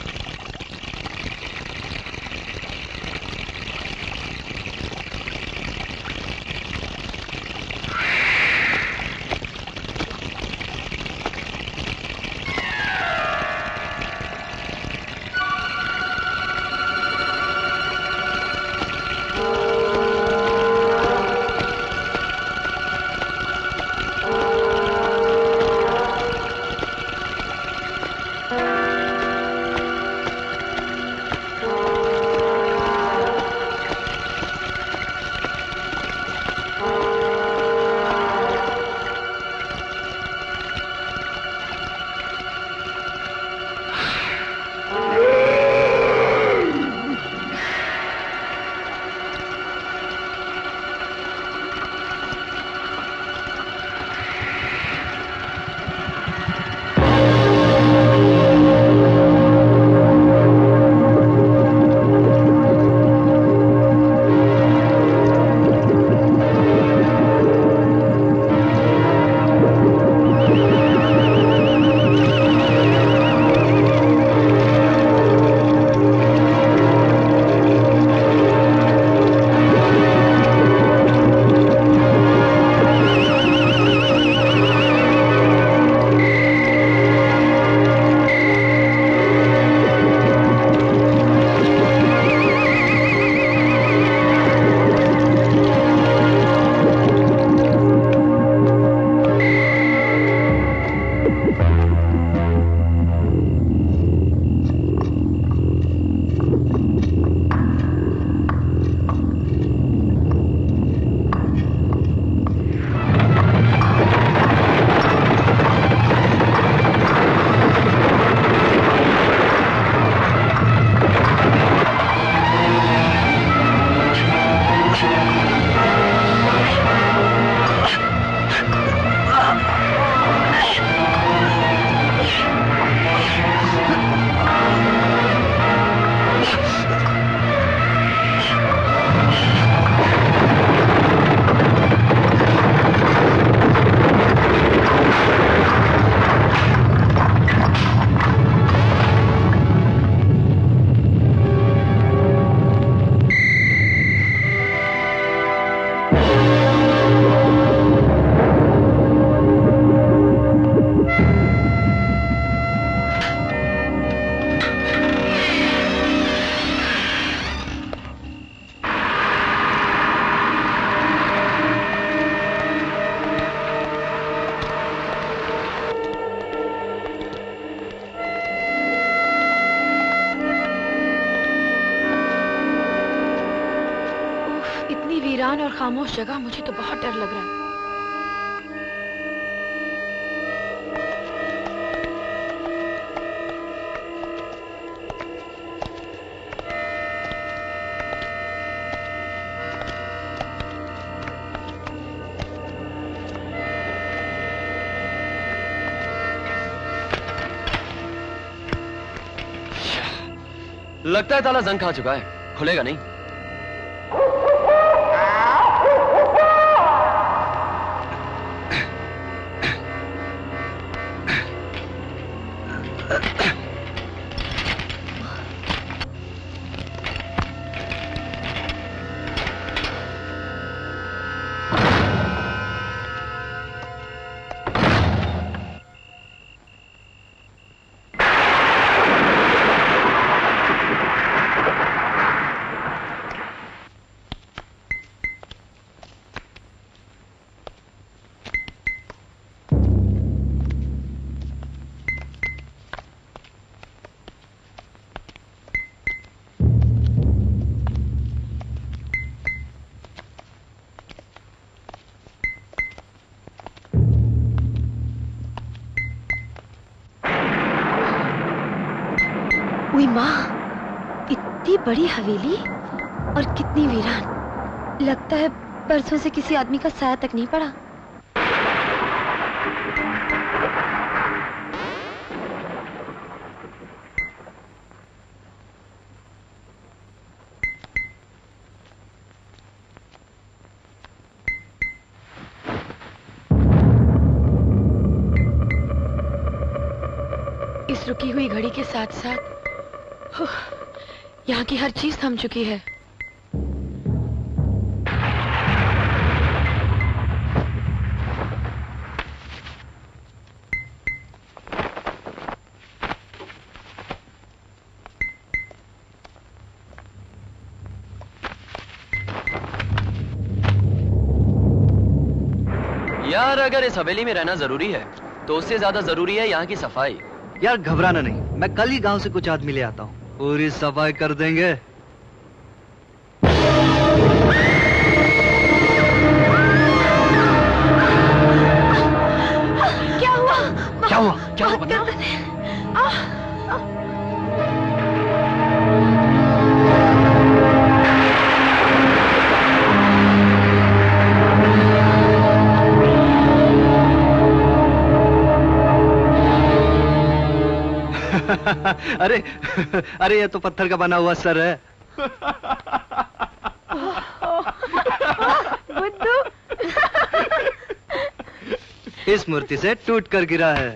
वीरान और खामोश जगह, मुझे तो बहुत डर लग रहा है। लगता है ताला जंग खा चुका है, खुलेगा नहीं। माँ, इतनी बड़ी हवेली और कितनी वीरान। लगता है बरसों से किसी आदमी का साया तक नहीं पड़ा। इस रुकी हुई घड़ी के साथ साथ यहाँ की हर चीज थम चुकी है। यार अगर इस हवेली में रहना जरूरी है तो उससे ज्यादा जरूरी है यहाँ की सफाई। यार घबराना नहीं, मैं कल ही गांव से कुछ आदमी ले आता हूँ, पूरी सफाई कर देंगे। क्या हुआ? क्या हुआ? क्या हुआ? बता। अरे अरे ये तो पत्थर का बना हुआ सर है। बुद्धू इस मूर्ति से टूट कर गिरा है।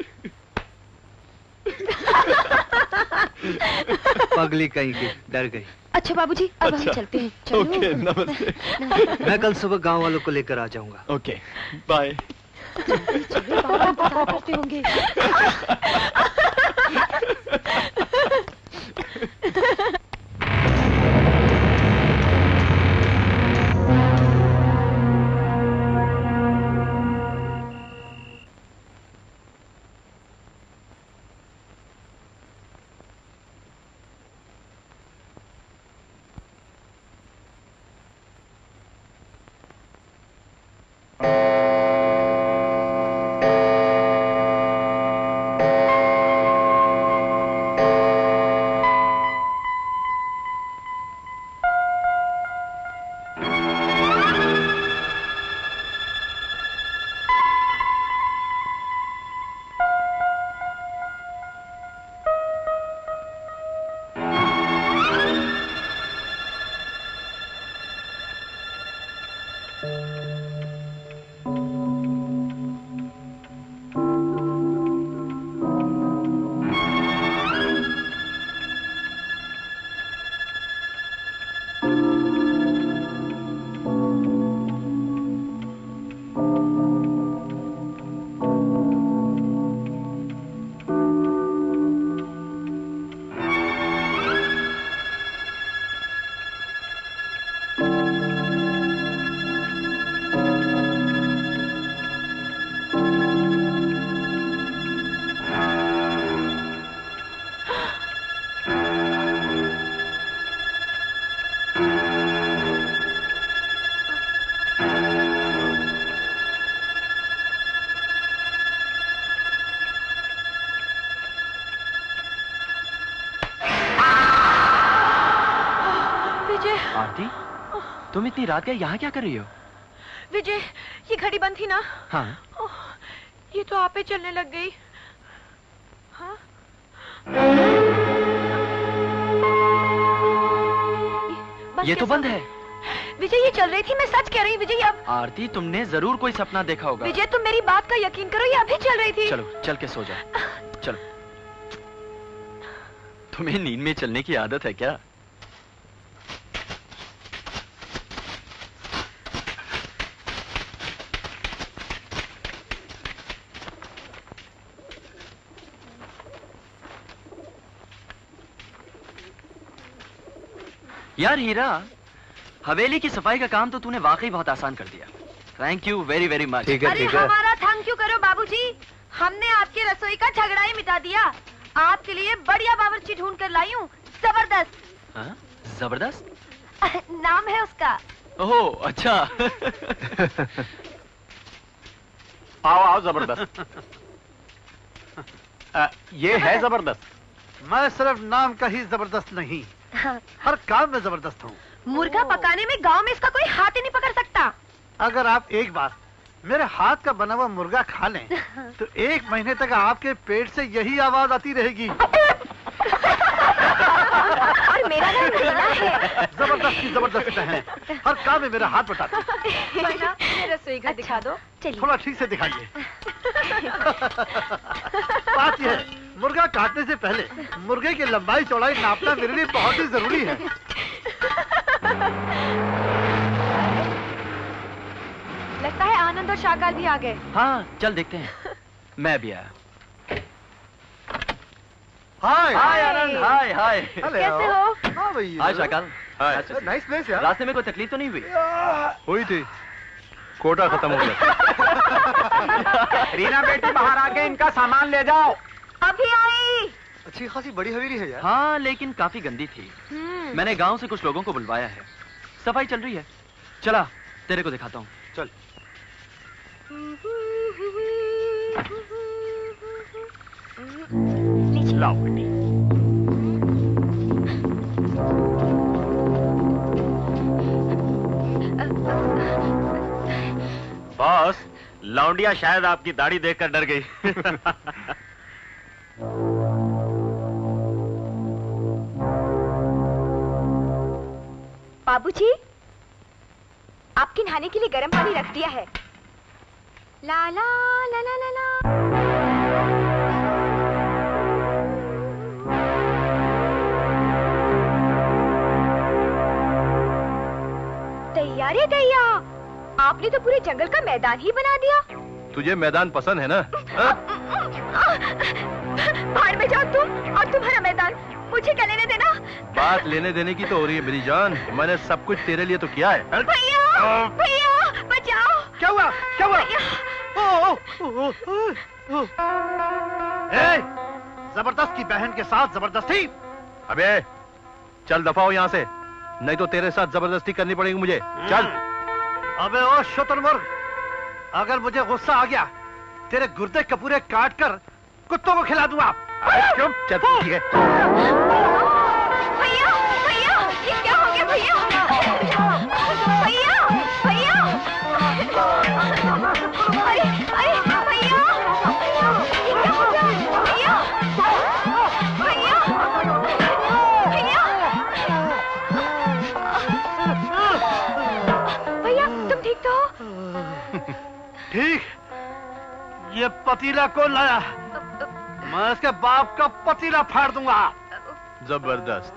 पगली कहीं की डर गई। अच्छा बाबूजी अब हम चलते हैं। चलो। ओके नमस्ते। मैं कल सुबह गांव वालों को लेकर आ जाऊंगा। Okay bye. करते होंगे। तुम इतनी रात के यहाँ क्या कर रही हो? विजय, ये घड़ी बंद थी ना? हाँ। ये तो आपे चलने लग गई। हाँ? ये तो बंद है। विजय ये चल रही थी, मैं सच कह रही हूँ विजय। अब आरती तुमने जरूर कोई सपना देखा होगा। विजय तुम मेरी बात का यकीन करो, ये अभी चल रही थी। चलो चल के सो जाओ। चलो। तुम्हें नींद में चलने की आदत है क्या? यार हीरा, हवेली की सफाई का काम तो तूने वाकई बहुत आसान कर दिया। Thank you very very much. ठीक है, अरे हमारा थैंक यू करो बाबूजी, हमने आपकी रसोई का झगड़ा ही मिटा दिया। आपके लिए बढ़िया बावर्ची ढूंढ कर लाई हूँ, जबरदस्त। हाँ? जबरदस्त? नाम है उसका। ओह अच्छा। आओ आओ जबरदस्त। ये है जबरदस्त। मैं सिर्फ नाम का ही जबरदस्त नहीं, हर काम में जबरदस्त हूँ। मुर्गा पकाने में गांव में इसका कोई हाथ ही नहीं पकड़ सकता। अगर आप एक बार मेरे हाथ का बना हुआ मुर्गा खा लें तो 1 महीने तक आपके पेट से यही आवाज आती रहेगी। और मेरा नाम रीना है। जबरदस्ती जबरदस्त है, हर काम में मेरा हाथ बटाती। रसोई घर दिखा दो। चलिए थोड़ा ठीक से दिखाइए। बात यह है मुर्गा काटने से पहले मुर्गे की लंबाई चौड़ाई नापना मेरे लिए बहुत ही जरूरी है। लगता है आनंद और शाकाल भी आ गए। हाँ, चल देखते हैं। मैं भी आया। हाय हाय आनंद, हाय हाय। कैसे हो? हाँ भैया। Hi Shakal. Hi. Nice place यार। रास्ते में कोई तकलीफ तो नहीं हुई? हुई थी, कोटा खत्म हो गया। रीना बेटी बाहर आके इनका सामान ले जाओ। अभी आई। अच्छी खासी बड़ी हवेली है यार। हाँ, लेकिन काफी गंदी थी। मैंने गांव से कुछ लोगों को बुलवाया है, सफाई चल रही है। चला, तेरे को दिखाता हूँ। चल। लाओ बेटी। बॉस, लौंडिया शायद आपकी दाढ़ी देखकर डर गई। बाबूजी, आपके नहाने के लिए गर्म पानी रख दिया है। ला ला ला ला ला ला। तैयार है दैया, आपने तो पूरे जंगल का मैदान ही बना दिया। तुझे मैदान पसंद है ना? भाड़ में जाओ तुम और तुम्हारा मैदान, मुझे क्या लेने देना। बात लेने देने की तो हो रही है मेरी जान, मैंने सब कुछ तेरे लिए तो किया है। भैया भैया बचाओ। क्या हुआ? क्या हुआ? जबरदस्त की बहन के साथ जबरदस्ती। अबे चल दफा हो यहाँ से, नहीं तो तेरे साथ जबरदस्ती करनी पड़ेगी मुझे। चल। अबे ओ शुतुरमुर्ग, अगर मुझे गुस्सा आ गया तेरे गुर्दे कपूरे काट कर कुत्तों को खिला दूंगा। चुप, चल ठीक है। भैया भैया, ये क्या हो गया भैया? भैया भैया, अरे अरे भैया, ये क्या हो गया? भैया भैया भैया भैया, तुम ठीक तो हो? ठीक। ये पतीला कौन लाया? मैं इसके बाप का पतीला फाड़ दूंगा। जबरदस्त।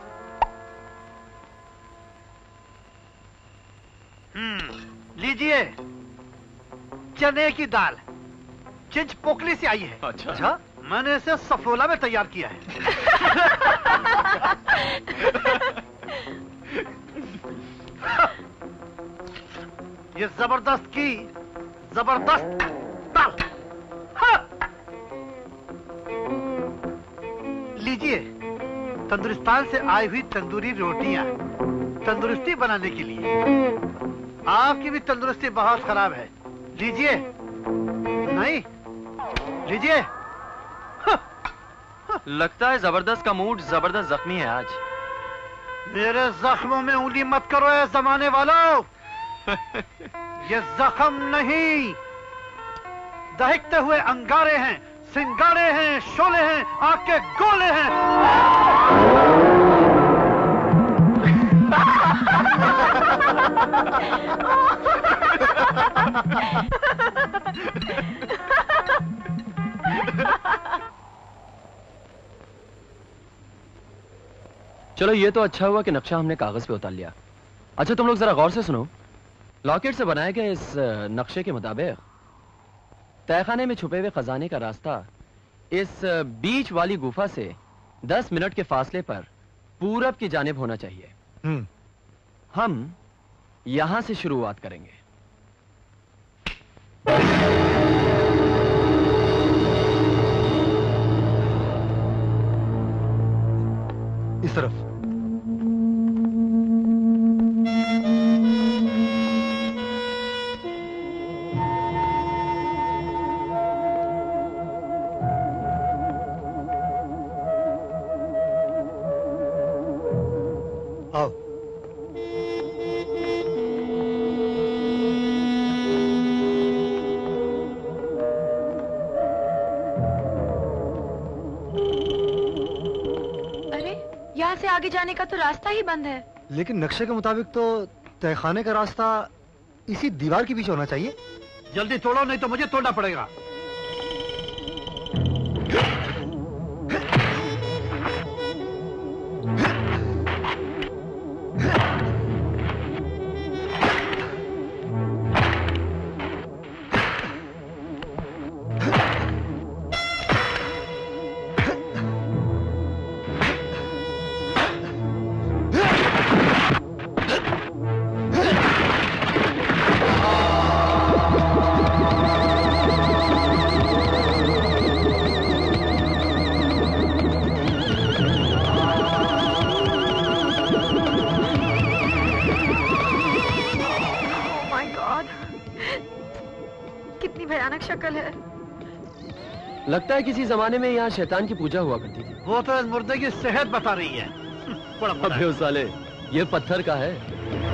लीजिए, चने की दाल, चिंच पोकली से आई है। अच्छा, मैंने इसे सफोला में तैयार किया है। ये जबरदस्त की जबरदस्त दाल। लीजिए, तंदुरुस्तान से आई हुई तंदूरी रोटियां, तंदुरुस्ती बनाने के लिए। आपकी भी तंदुरुस्ती बहुत खराब है। लीजिए। नहीं, लीजिए। लगता है जबरदस्त का मूड जबरदस्त जख्मी है आज। मेरे जख्मों में उंगली मत करो ऐ जमाने वालों। ये जख्म नहीं, दहकते हुए अंगारे हैं, सिंगारे हैं, शोले हैं, आग के गोले हैं। चलो, ये तो अच्छा हुआ कि नक्शा हमने कागज पे उतार लिया। अच्छा, तुम लोग जरा गौर से सुनो। लॉकेट से बनाए गए इस नक्शे के मुताबिक तहखाने में छुपे हुए खजाने का रास्ता इस बीच वाली गुफा से 10 मिनट के फासले पर पूरब की जानिब होना चाहिए। हम यहां से शुरुआत करेंगे। इस तरफ। आओ। यहाँ से आगे जाने का तो रास्ता ही बंद है। लेकिन नक्शे के मुताबिक तो तहखाने का रास्ता इसी दीवार के पीछे होना चाहिए। जल्दी तोड़ो, नहीं तो मुझे तोड़ना पड़ेगा। शक्ल है। लगता है किसी जमाने में यहाँ शैतान की पूजा हुआ करती थी। वो तो इस मुर्दे की सेहत बता रही है। बड़ा मुर्दा है। अबे साले, ये पत्थर का है।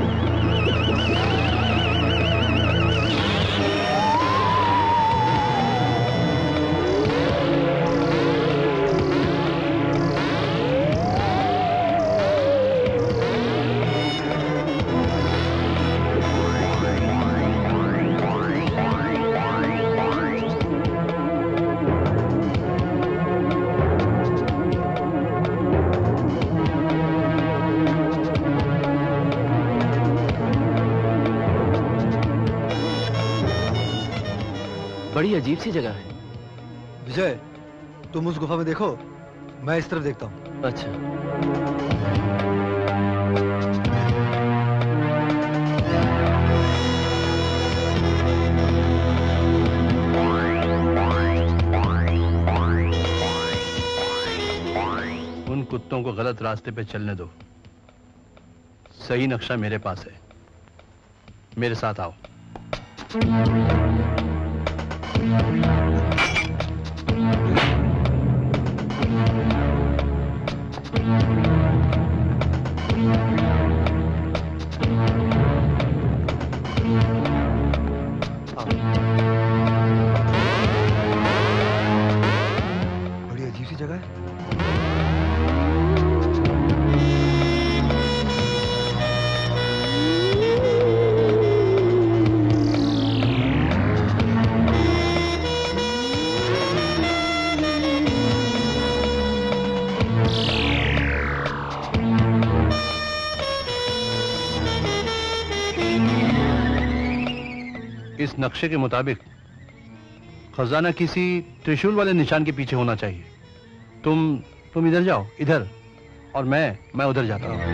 बड़ी अजीब सी जगह है। विजय, तुम उस गुफा में देखो, मैं इस तरफ देखता हूँ। अच्छा। उन कुत्तों को गलत रास्ते पे चलने दो। सही नक्शा मेरे पास है। मेरे साथ आओ। बड़ी अजीब सी जगह है। इस नक्शे के मुताबिक खजाना किसी त्रिशूल वाले निशान के पीछे होना चाहिए। तुम इधर जाओ, इधर, और मैं उधर जाता हूँ।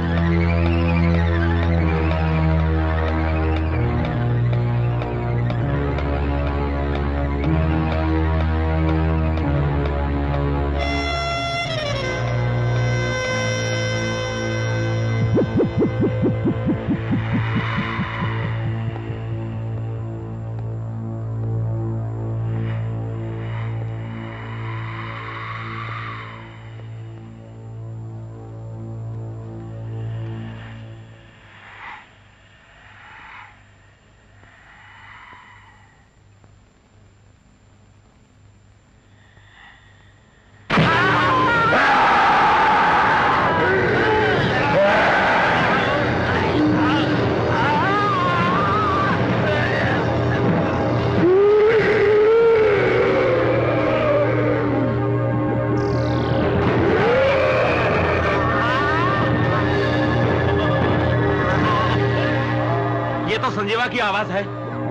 संजीवा की आवाज है।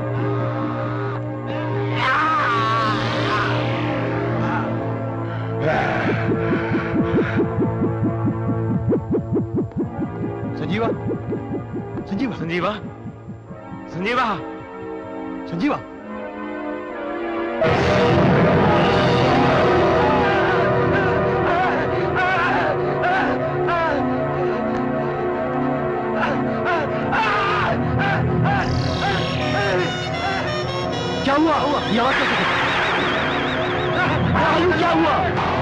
संजीवा, संजीवा, संजीवा, संजीवा, संजीवा। क्या हुआ? ये आवाज कैसे? क्या हुआ?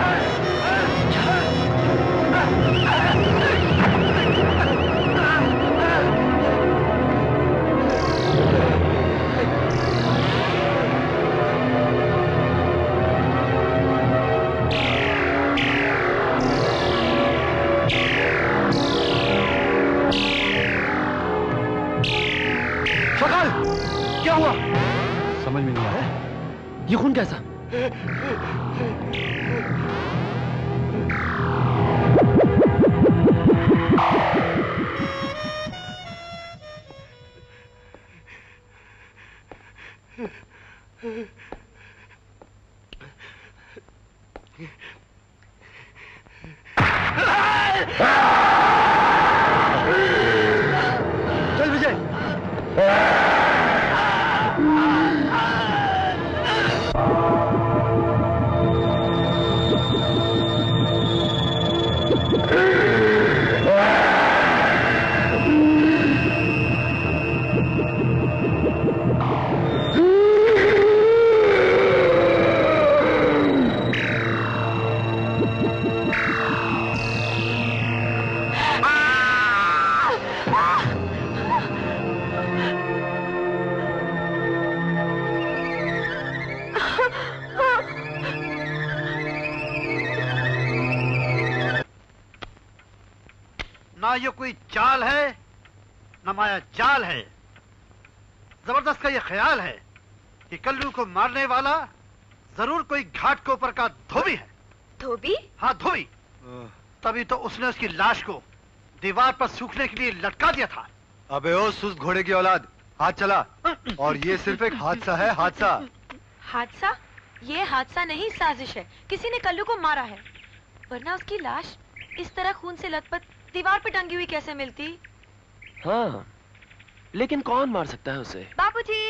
शकल, क्या हुआ? समझ में नहीं आया। ये खून कैसा? चल विजय। ना ये कोई चाल है ना माया जाल है। जबरदस्त का ये ख्याल है कि कल्लू को मारने वाला जरूर कोई घाट के ऊपर का धोबी है। धोबी? हाँ धोबी। तभी तो उसने उसकी लाश को दीवार पर सूखने के लिए लटका दिया था। अबे ओ सुस्त घोड़े की औलाद, हाथ चला। और ये सिर्फ एक हादसा है, हादसा। हादसा? ये हादसा नहीं, साजिश है। किसी ने कल्लू को मारा है, वरना उसकी लाश इस तरह खून से लथपथ दीवार पे टंगी हुई कैसे मिलती? हाँ, लेकिन कौन मार सकता है उसे? बाबूजी,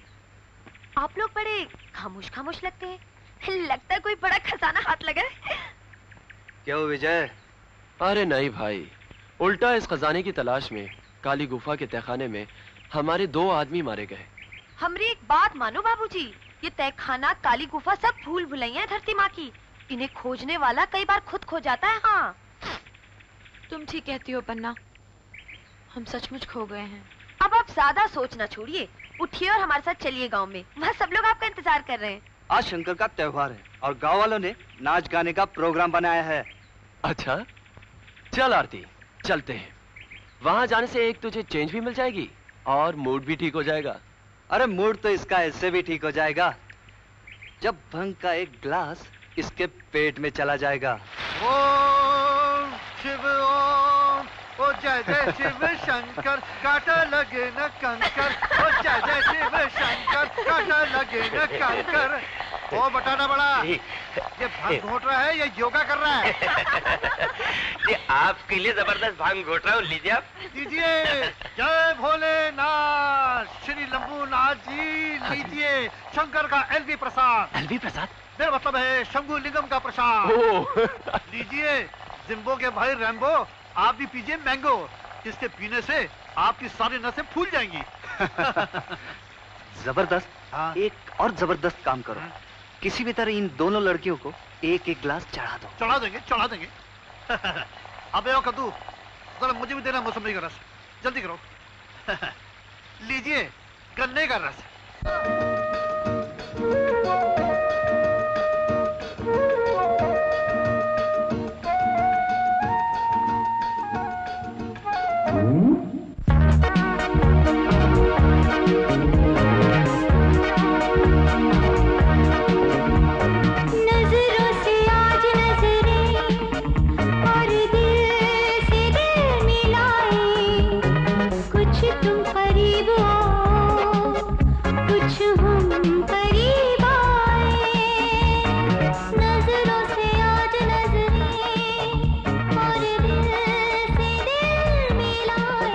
आप लोग बड़े खामोश खामोश लगते हैं। लगता है कोई बड़ा खजाना हाथ लगा है। क्यों विजय? अरे नहीं भाई, उल्टा इस खजाने की तलाश में काली गुफा के तहखाने में हमारे 2 आदमी मारे गए। हमरी एक बात मानो बाबूजी, ये तहखाना, काली गुफा सब भूल भुलैया है धरती माँ की। इन्हें खोजने वाला कई बार खुद खो जाता है। हाँ, तुम ठीक कहती हो पन्ना, हम सचमुच खो गए हैं। अब आप ज्यादा सोचना छोड़िए, उठिए और हमारे साथ चलिए गांव में। वहाँ सब लोग आपका इंतजार कर रहे हैं। आज शंकर का त्योहार है और गांव वालों ने नाच गाने का प्रोग्राम बनाया है। अच्छा, चल आरती, चलते हैं। वहां जाने से एक तुझे चेंज भी मिल जाएगी और मूड भी ठीक हो जाएगा। अरे मूड तो इसका ऐसे भी ठीक हो जाएगा जब भंग का एक ग्लास इसके पेट में चला जाएगा। ओम शिव ओम, ओ जय जय शिव शंकर, काटा लगे न कंकर। ओ जय जय शिव शंकर, काटा लगे न कंकर। ओ बटाना बड़ा, ये भांग घोट रहा है, ये योगा कर रहा है। ये आपके लिए जबरदस्त भांग घोट रहा हूँ, लीजिए आप। लीजिए। जय भोलेनाथ, श्री लंबूनाथ जी, लीजिए शंकर का एलवी प्रसाद। एलवी प्रसाद? मेरा मतलब है शंभू लिंगम का प्रसाद। लीजिए। जिम्बो के भाई रैम्बो, आप भी पीजिए मैंगो, जिसके पीने से आपकी सारी नसें फूल जाएंगी। जबरदस्त। हाँ? एक और जबरदस्त काम करो। किसी भी तरह इन दोनों लड़कियों को एक एक ग्लास चढ़ा दो। चढ़ा देंगे, चढ़ा देंगे। अबे ओ कद्दू, जरा मुझे भी देना मौसमी का रस, जल्दी करो। लीजिए गन्ने का रस। नजरों से आज नजरें और दिल से दिल मिलाए, कुछ तुम करीब आओ, कुछ हम करीब आए। नजरों से आज नजरें और दिल से दिल मिलाए,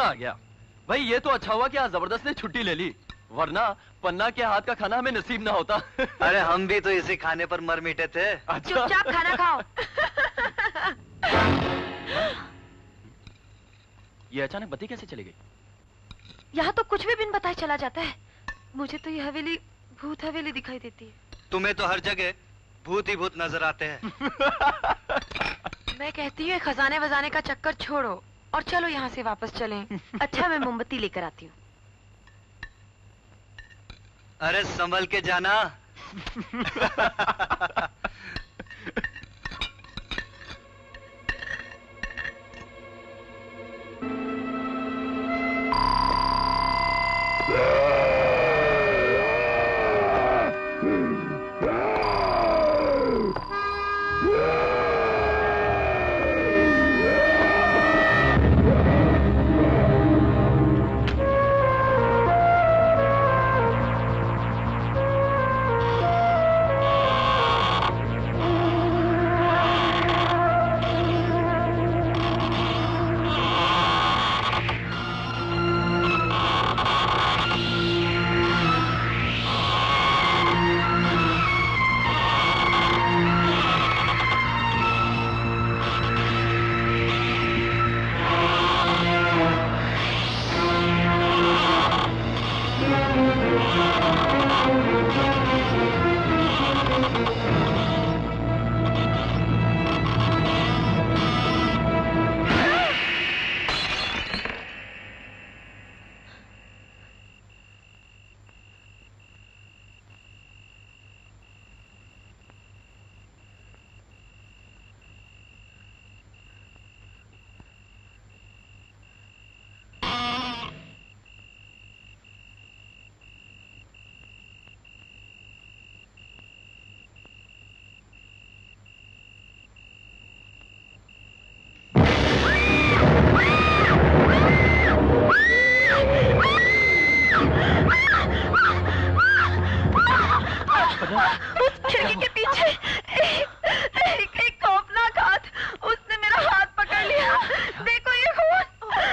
आ गया। भाई ये तो अच्छा हुआ कि आज जबरदस्त ने छुट्टी ले ली, वरना पन्ना के हाथ का खाना हमें नसीब ना होता। अरे हम भी तो इसी खाने पर मर मिटे थे। चुपचाप खाना खाओ। ये अचानक बत्ती कैसे चली गई? यहाँ तो कुछ भी बिन बताए चला जाता है। मुझे तो ये हवेली भूत हवेली दिखाई देती है। तुम्हें तो हर जगह भूत ही भूत नजर आते हैं। मैं कहती हूँ खजाने वजाने का चक्कर छोड़ो और चलो यहाँ से वापस चलें। अच्छा मैं मोमबत्ती लेकर आती हूँ। अरे संभल के जाना। उस खिड़की के पीछे एक खौफनाक हाथ, उसने मेरा हाथ पकड़ लिया। देखो ये खून।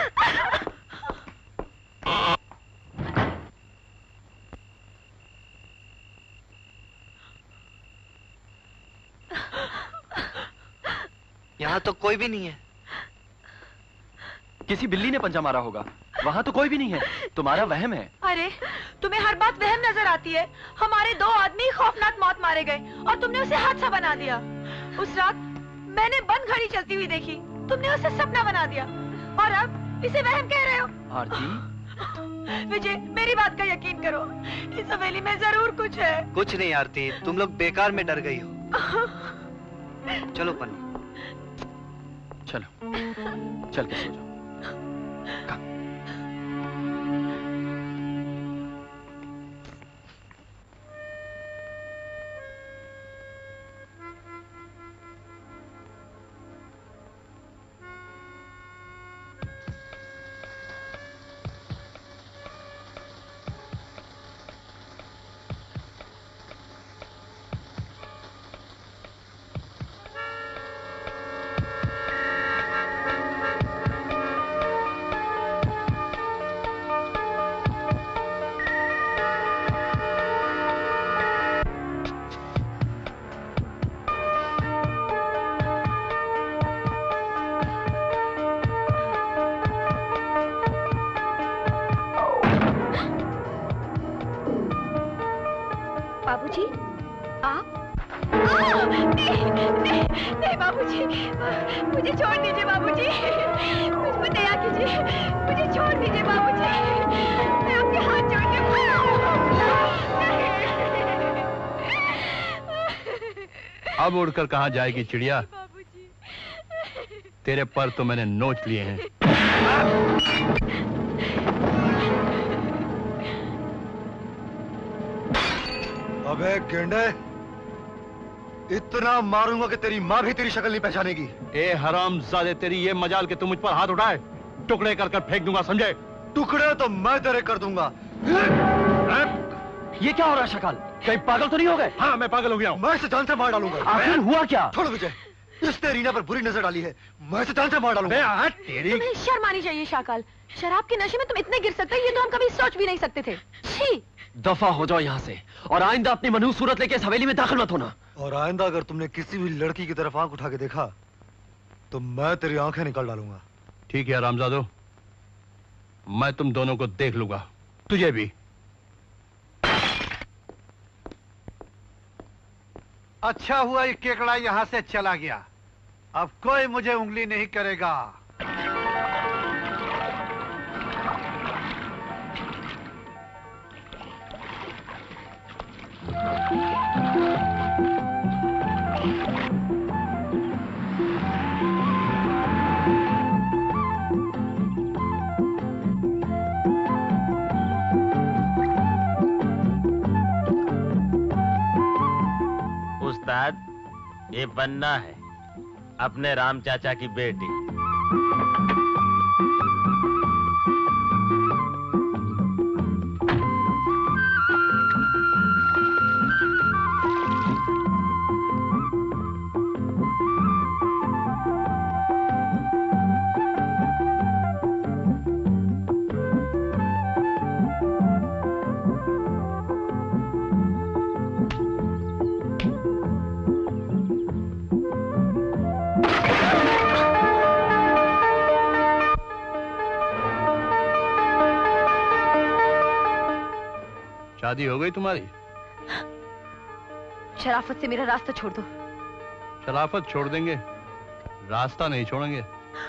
यहाँ तो कोई भी नहीं है। किसी बिल्ली ने पंजा मारा होगा। वहाँ तो कोई भी नहीं है। तुम्हारा वहम है। अरे तुम्हें हर बात वहम नजर आती है। हमारे 2 आदमी खौफनाक मौत मारे गए और तुमने उसे हादसा बना दिया। उस रात मैंने बंद घड़ी चलती हुई देखी, तुमने उसे सपना बना दिया और अब इसे वहम कह रहे हो। आरती विजय मेरी बात का यकीन करो, इस हवेली में जरूर कुछ है। कुछ नहीं आरती, तुम लोग बेकार में डर गई हो। चलो पन्नी, चलो चल के सो जाओ। बाबूजी आप? नहीं बाबूजी, मुझे छोड़ दीजिए बाबूजी, मुझ पर दया कीजिए, मुझे छोड़ दीजिए बाबूजी, मैं आपके हाथ जोड़ती हूँ। अब उड़कर कहाँ जाएगी चिड़िया? तेरे पर तो मैंने नोच लिए हैं। अबे गेंडे, इतना मारूंगा कि तेरी माँ भी तेरी शक्ल नहीं पहचानेगी। ए हरामजादे, तेरी ये मजाल के तू मुझ पर हाथ उठाए, टुकड़े कर कर फेंक दूंगा, समझे? टुकड़े तो मैं तेरे कर दूंगा। ये क्या हो रहा है शकाल? कहीं पागल तो नहीं हो गए? हाँ मैं पागल हो गया हूँ। मैं इसे जान से मार डालूंगा। आखिर हुआ क्या? छोड़ो विजय, इसने रीना पर बुरी नजर डाली है, मैं तो जान से मार डालूंगा। तुम्हें शर्म आनी चाहिए शाकाल। शराब के नशे में तुम इतने गिर सकते हो, ये तो हम कभी सोच भी नहीं सकते थे। छी! दफा हो जाओ यहाँ से और आइंदा अपनी मनहूस सूरत लेके इस हवेली में दाखिल मत होना। और आइंदा अगर तुमने किसी भी लड़की की तरफ आंख उठा के देखा तो मैं तेरी आंखें निकाल डालूंगा। ठीक है रामजादो, मैं तुम दोनों को देख लूंगा, तुझे भी। अच्छा हुआ ये केकड़ा यहाँ से चला गया, अब कोई मुझे उंगली नहीं करेगा। उस्ताद, ये बन्ना है, अपने राम चाचा की बेटी। शादी हो गई तुम्हारी? शराफत से मेरा रास्ता छोड़ दो। शराफत छोड़ देंगे, रास्ता नहीं छोड़ेंगे।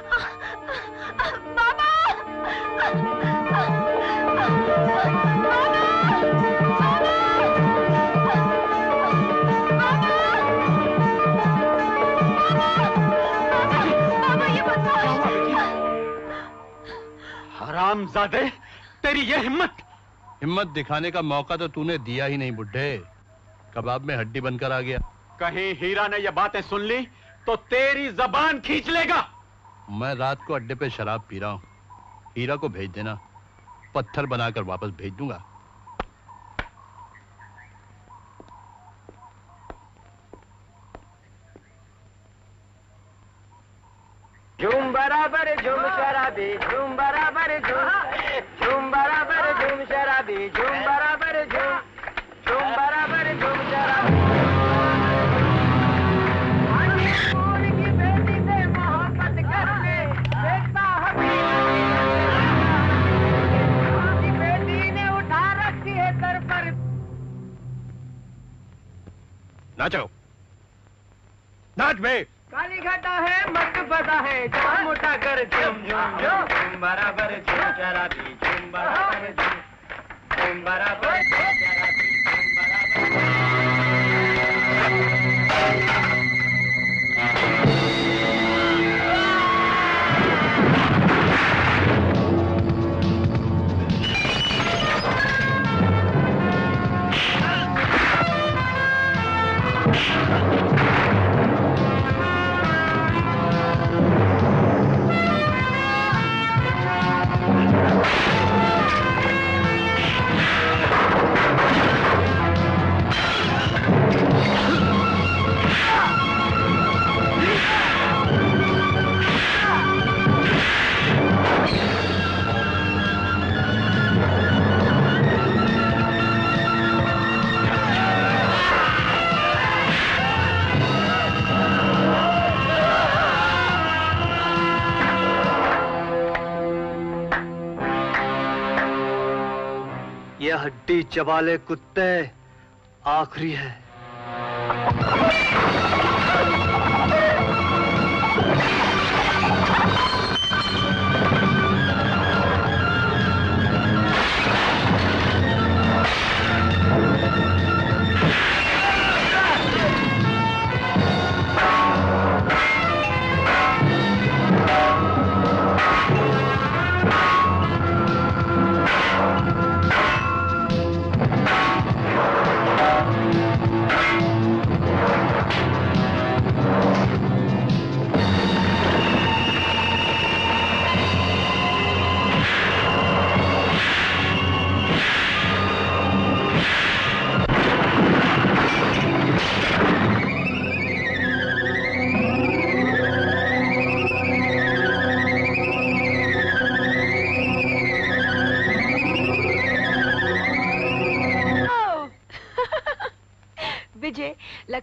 हरामजादे, तेरी ये हिम्मत! हिम्मत दिखाने का मौका तो तूने दिया ही नहीं बुड्ढे, कबाब में हड्डी बनकर आ गया। कहीं हीरा ने ये बातें सुन ली तो तेरी जबान खींच लेगा। मैं रात को अड्डे पे शराब पी रहा हूँ, हीरा को भेज देना, पत्थर बनाकर वापस भेज दूंगा। झूम बराबर झूम शराबी, झूम बराबर झूम, झूम बराबर झूम शराबी, झूम बराबर झूम, झूम बराबर झूम शराबी। की बेटी से मोहब्बत करके देखता की बेटी ने उठा रखी है सर पर। नाचो, नाच बे। काली घटा है, मत बता है, जाम उठा कर झूम झूम झूम, झूम बराबर झूम शराबी, झूम बराबर झूम, झूम बराबर झूम शराबी, झूम बराबर। हड्डी चबाले कुत्ते आखिरी है।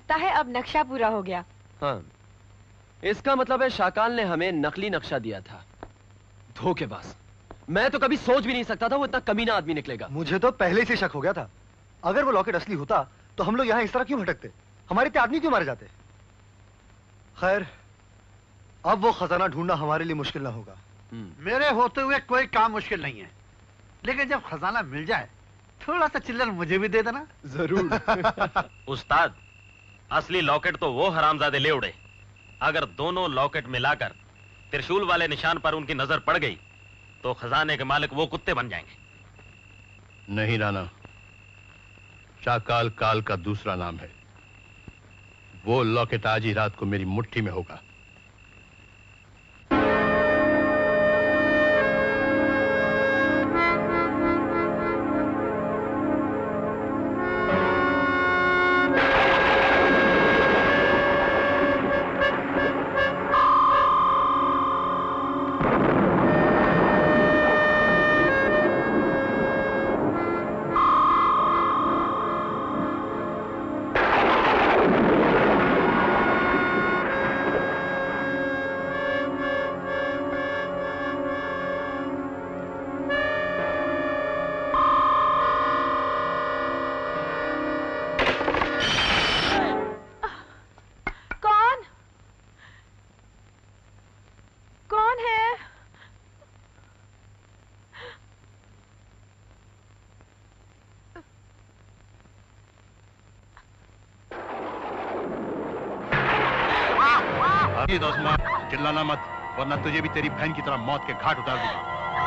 लगता है अब नक्शा पूरा हो गया। हाँ, इसका मतलब है शाकाल ने हमें नकली नक्शा दिया था। धोखेबाज। मैं तो कभी सोच भी नहीं सकता था वो इतना कमीना आदमी निकलेगा। मुझे तो पहले से शक हो गया था। अगर वो लॉकेट असली होता तो हम लोग यहाँ इस तरह क्यों भटकते, हमारे इतने आदमी क्यों मारे जाते। खैर, अब वो खजाना ढूंढना हमारे लिए मुश्किल ना होगा। मेरे होते हुए कोई काम मुश्किल नहीं है, लेकिन जब खजाना मिल जाए थोड़ा सा चिल्लर मुझे भी दे देना। जरूर। उस्ताद, असली लॉकेट तो वो हरामजादे ले उड़े। अगर दोनों लॉकेट मिलाकर त्रिशूल वाले निशान पर उनकी नजर पड़ गई तो खजाने के मालिक वो कुत्ते बन जाएंगे। नहीं राणा, शाकाल काल का दूसरा नाम है। वो लॉकेट आज ही रात को मेरी मुट्ठी में होगा। चिल्लाना मत, वरना तुझे भी तेरी बहन की तरह मौत के घाट उतार दूंगा।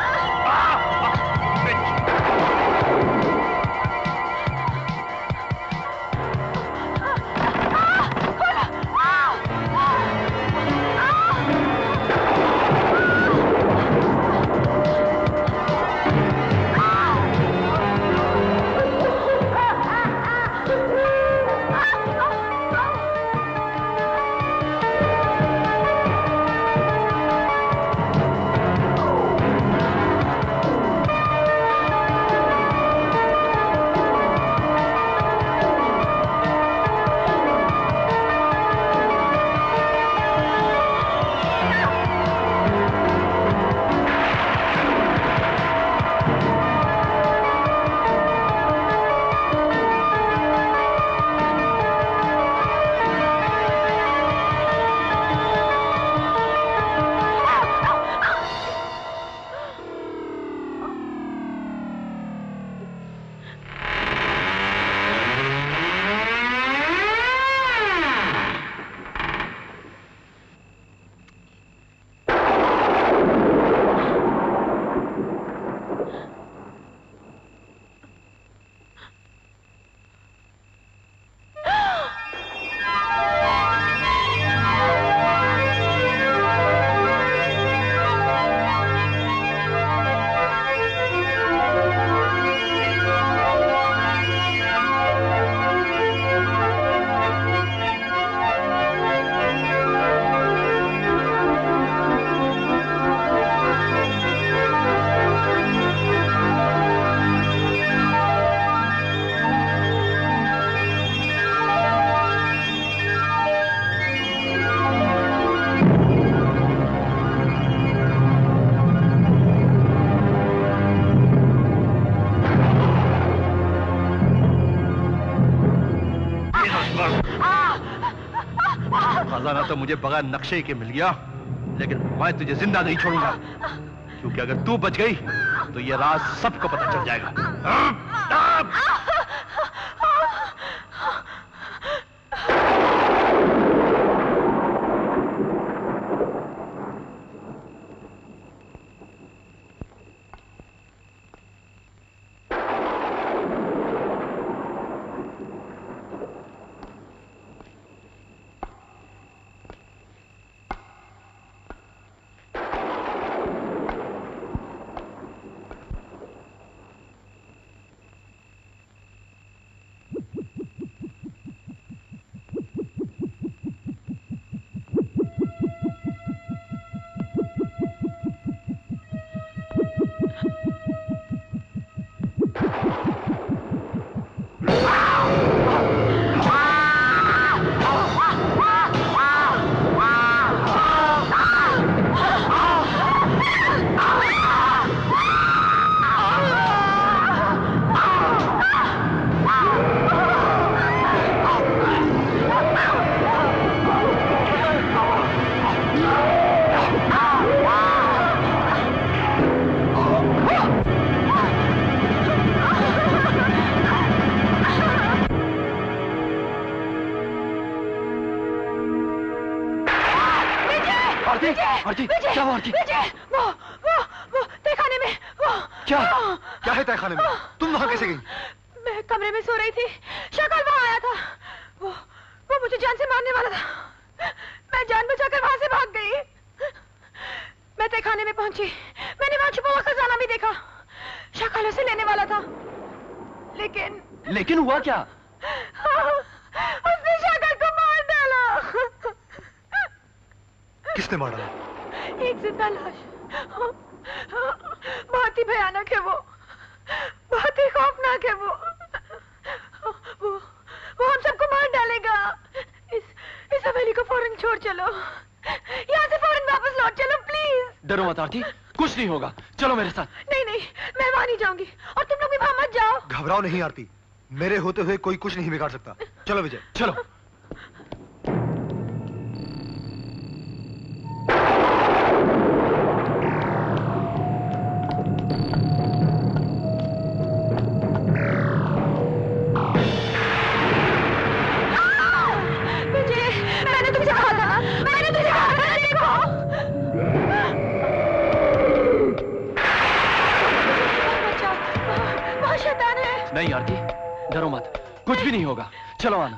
खजाना तो मुझे बगैर नक्शे के मिल गया, लेकिन मैं तुझे जिंदा नहीं छोड़ूंगा, क्योंकि अगर तू बच गई तो ये राज सबको पता चल जाएगा। आरती क्या हुआ आरती? विजय वो तहखाने में क्या है तहखाने में? तुम वहां कैसे गई? मैं कमरे में सो रही थी, शक्ल वहां आया था। वो मुझे जान से मारने वाला था। मैं जान बचाकर वहां से भाग गई। मैं तहखाने में पहुंची, मैंने वहां छुपा हुआ खजाना भी देखा। शक्ल उसे लेने वाला था, लेकिन हुआ क्या? उसने शक्ल को मार डाला। किसने मारा? एक जिंदा लाश। बहुत ही भयानक है वो, बहुत ही खौफनाक है वो हम सबको मार डालेगा। इस हवेली को फौरन छोड़ चलो, यहाँ से फौरन वापस लौट चलो प्लीज। डरो मत आरती, कुछ नहीं होगा, चलो मेरे साथ। नहीं, मैं वहां नहीं जाऊंगी और तुम लोग भी वहां मत जाओ। घबराओ नहीं आरती, मेरे होते हुए कोई कुछ नहीं बिगाड़ सकता। चलो विजय, चलो। नहीं आरती, डरो मत, कुछ भी नहीं होगा, चलो आना।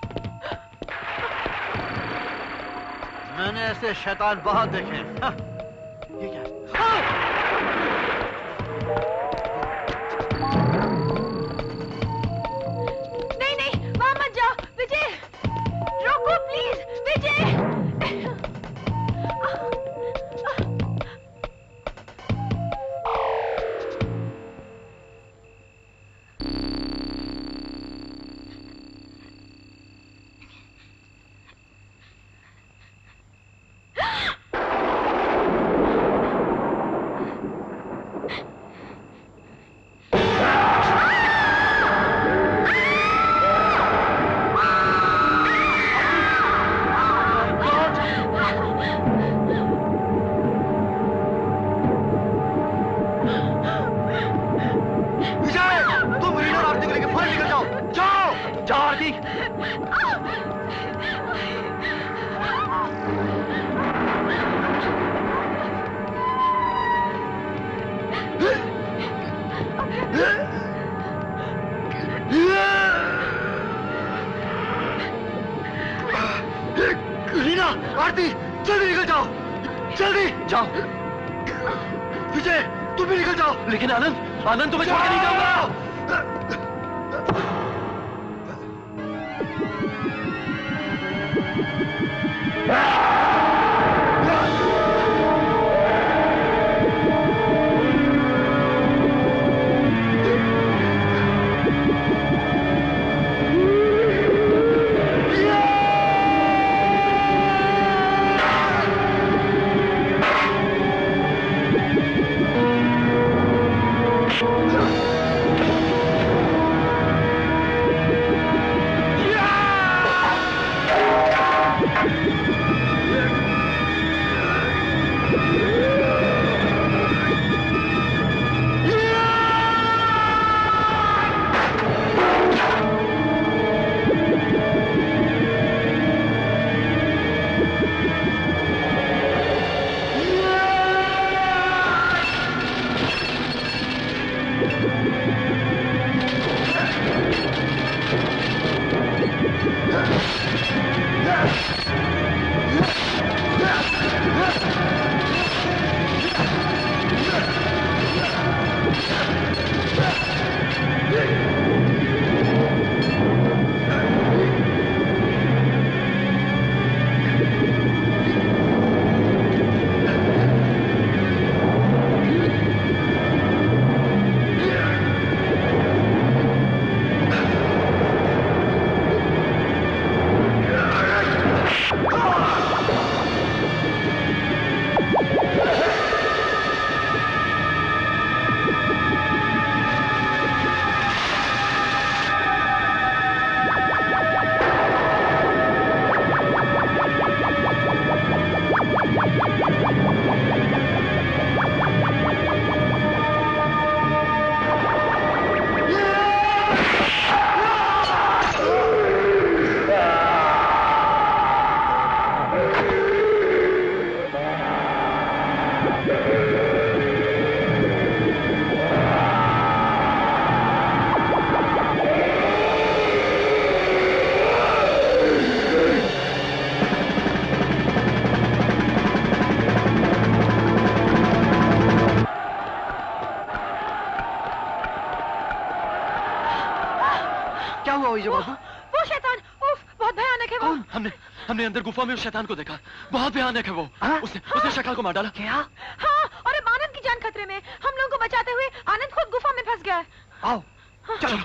मैंने ऐसे शैतान बहुत देखे हैं। ये क्या? नहीं, वहां मत जाओ विजय, रोको प्लीज विजय। आरती, जल्दी निकल जाओ, जल्दी जाओ। विजय, तुम भी निकल जाओ। लेकिन आनंद तुम्हें छोड़ के नहीं जाऊंगा। विजय बाबू? वो शैतान, उफ, बहुत भयानक है वो। हमने अंदर गुफा में उस शैतान को देखा। बहुत भयानक है वो। उसने शक्ल को मार डाला। क्या? हाँ, और अब आनंद की जान खतरे में। हम लोगों को बचाते हुए आनंद खुद गुफा में फंस गया है। आओ, चलो।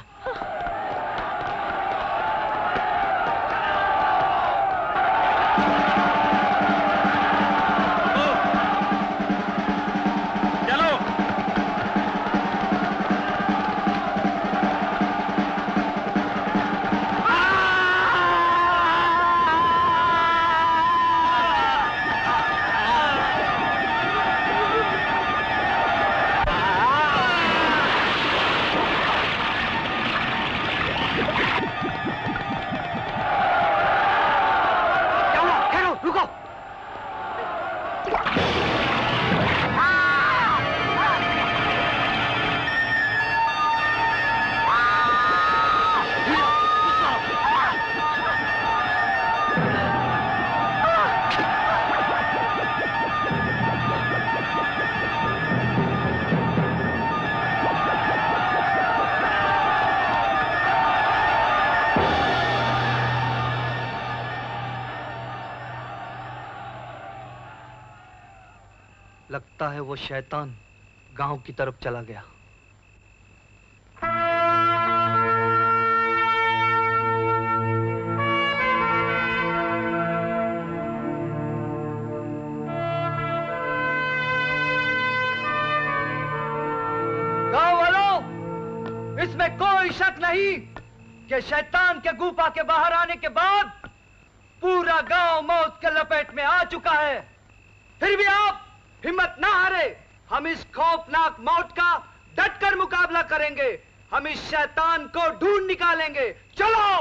लगता है वो शैतान गांव की तरफ चला गया। गांव वालों, इसमें कोई शक नहीं कि शैतान के गुफा के बाहर आने के बाद पूरा गांव मौत के लपेट में आ चुका है। फिर भी आप हिम्मत ना हारे। हम इस खौफनाक मौत का डटकर मुकाबला करेंगे। हम इस शैतान को ढूंढ निकालेंगे। चलो,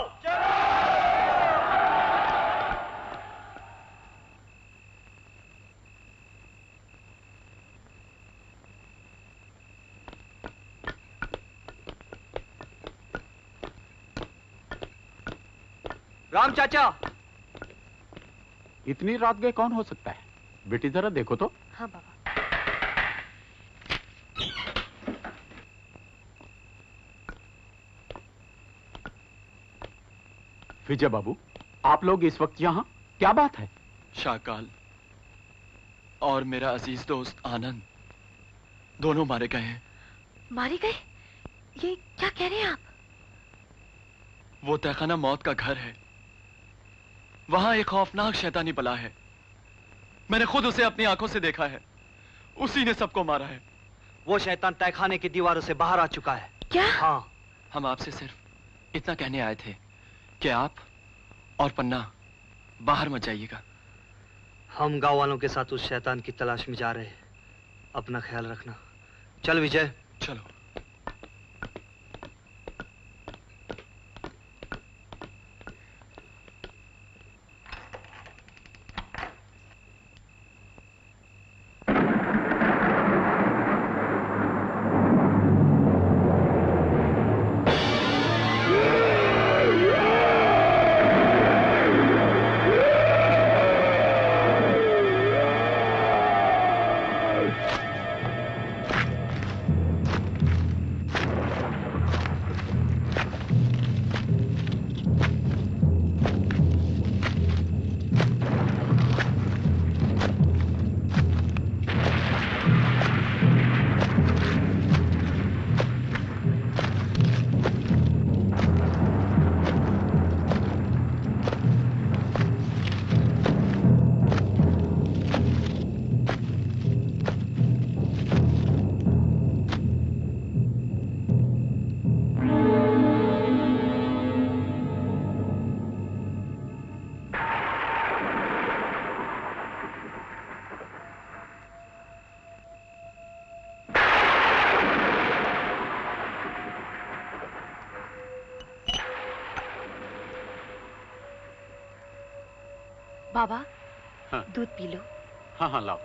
राम चाचा, इतनी रात गए कौन हो सकता है? बेटी जरा देखो तो। हाँ बाबा। विजय बाबू, आप लोग इस वक्त यहाँ, क्या बात है? शाकाल और मेरा अजीज दोस्त आनंद दोनों मारे गए हैं। मारे गए? ये क्या कह रहे हैं आप? वो तहखाना मौत का घर है। वहां एक खौफनाक शैतानी बला है। मैंने खुद उसे अपनी आंखों से देखा है। उसी ने सबको मारा है। वो शैतान तहखाने की दीवारों से बाहर आ चुका है। क्या? हाँ। हम आपसे सिर्फ इतना कहने आए थे कि आप और पन्ना बाहर मत जाइएगा। हम गांव वालों के साथ उस शैतान की तलाश में जा रहे हैं। अपना ख्याल रखना। चल विजय। चलो। बाबा, हाँ। दूध पी लो। हाँ हाँ लाओ।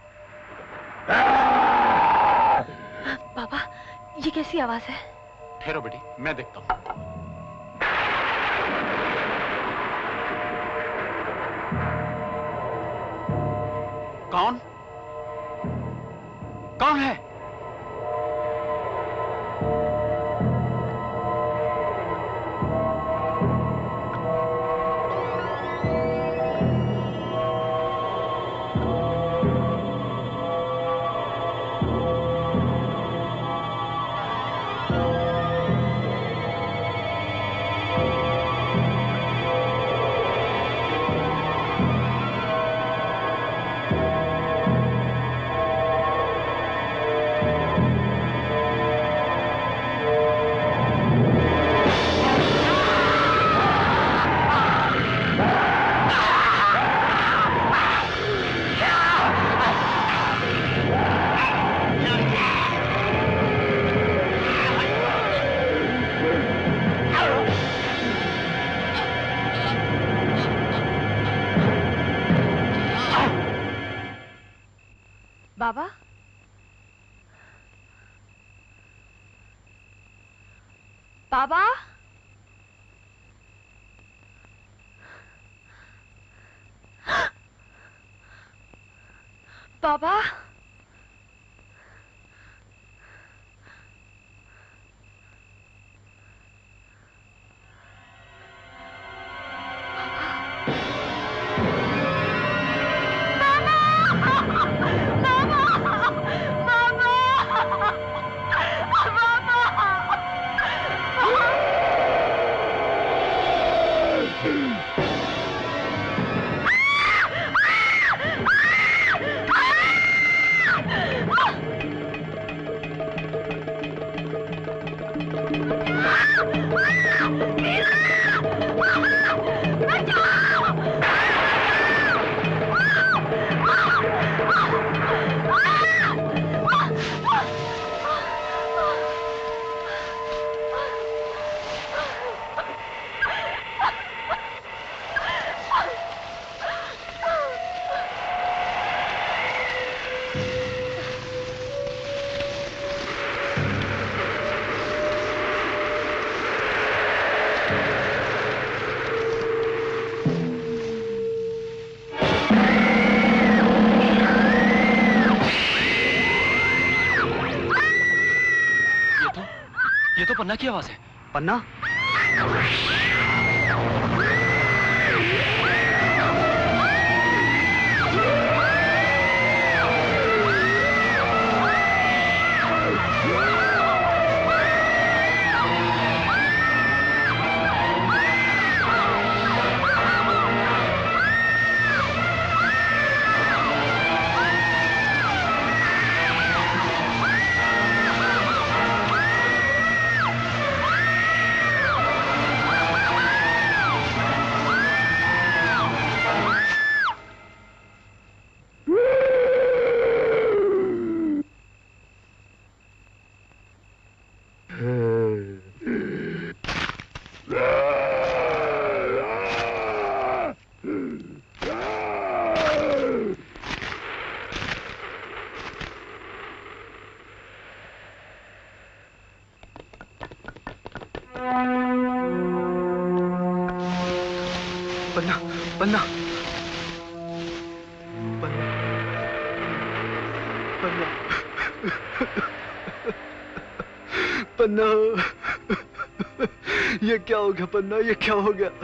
बाबा, ये कैसी आवाज है? ठहरो बेटी, मैं देखता हूँ। कौन? कौन है? बाबा, बाबा, बाबा, ये तो पन्ना की आवाज है। पन्ना? पन्ना, पन्ना, पन्ना, पन्ना, ये क्या हो गया पन्ना, ये क्या हो गया?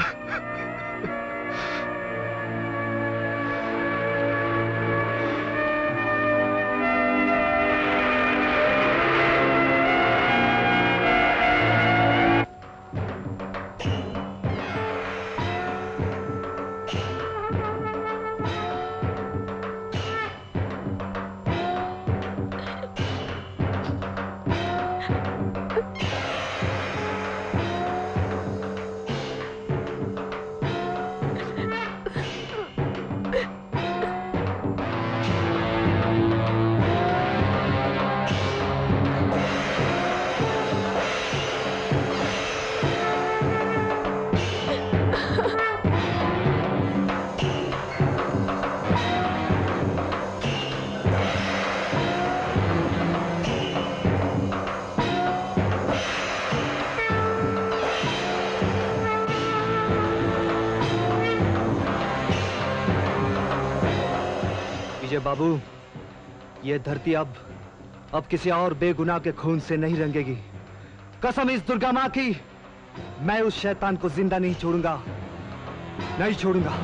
बाबू, ये धरती अब किसी और बेगुनाह के खून से नहीं रंगेगी। कसम इस दुर्गा मां की, मैं उस शैतान को जिंदा नहीं छोड़ूंगा, नहीं छोड़ूंगा।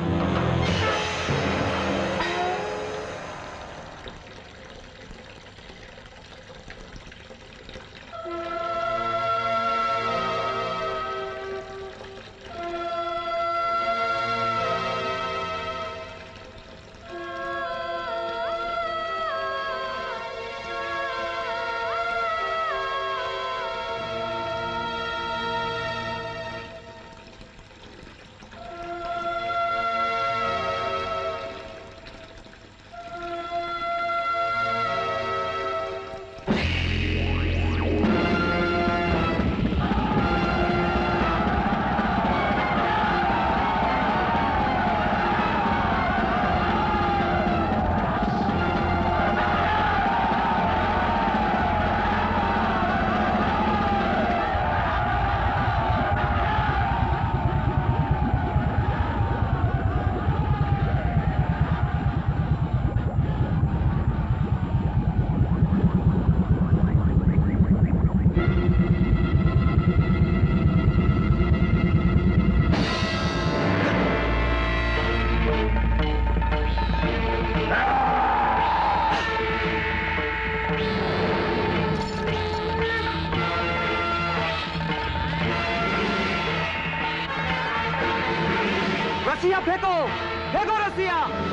रसिया फेंको, फेंको रसिया।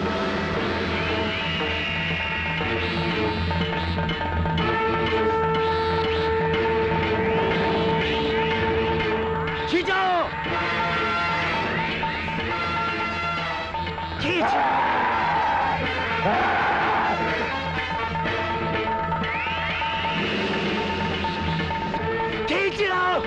खींचो, खींच। खींच लो।